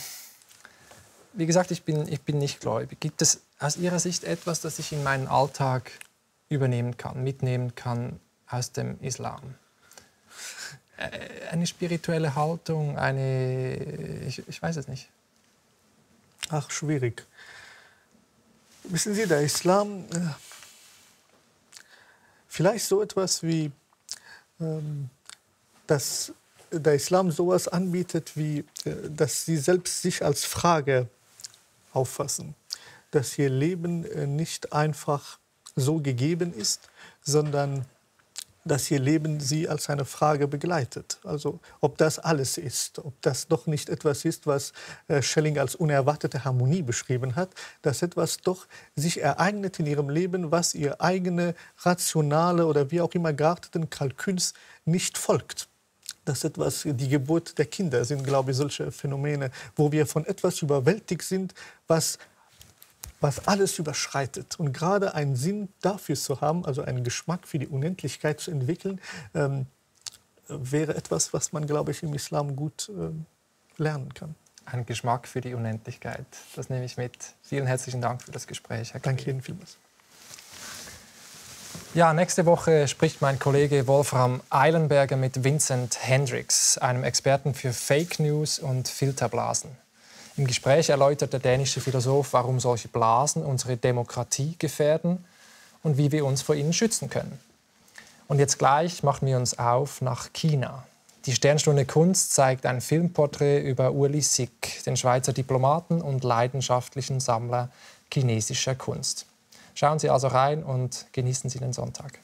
A: wie gesagt, ich bin, ich bin nicht gläubig. Gibt es aus Ihrer Sicht etwas, das ich in meinen Alltag übernehmen kann, mitnehmen kann aus dem Islam? Äh, eine spirituelle Haltung, eine... Ich, ich weiß es nicht.
B: Ach, schwierig. Wissen Sie, der Islam, äh, vielleicht so etwas wie, ähm, dass der Islam sowas anbietet, wie, äh, dass sie selbst sich als Frage auffassen. Dass ihr Leben äh, nicht einfach so gegeben ist, sondern dass ihr Leben sie als eine Frage begleitet. Also ob das alles ist, ob das doch nicht etwas ist, was äh, Schelling als unerwartete Harmonie beschrieben hat, dass etwas doch sich ereignet in ihrem Leben, was ihr eigene rationale oder wie auch immer gearteten Kalküls nicht folgt. Das ist etwas, die Geburt der Kinder sind, glaube ich, solche Phänomene, wo wir von etwas überwältigt sind, was was alles überschreitet. Und gerade einen Sinn dafür zu haben, also einen Geschmack für die Unendlichkeit zu entwickeln, ähm, wäre etwas, was man, glaube ich, im Islam gut ähm, lernen kann.
A: Ein Geschmack für die Unendlichkeit. Das nehme ich mit. Vielen herzlichen Dank für das Gespräch, Herr Karimi.
B: Danke Ihnen vielmals.
A: Ja, nächste Woche spricht mein Kollege Wolfram Eilenberger mit Vincent Hendricks, einem Experten für Fake News und Filterblasen. Im Gespräch erläutert der dänische Philosoph, warum solche Blasen unsere Demokratie gefährden und wie wir uns vor ihnen schützen können. Und jetzt gleich machen wir uns auf nach China. Die Sternstunde Kunst zeigt ein Filmporträt über Uli Sick, den Schweizer Diplomaten und leidenschaftlichen Sammler chinesischer Kunst. Schauen Sie also rein und genießen Sie den Sonntag.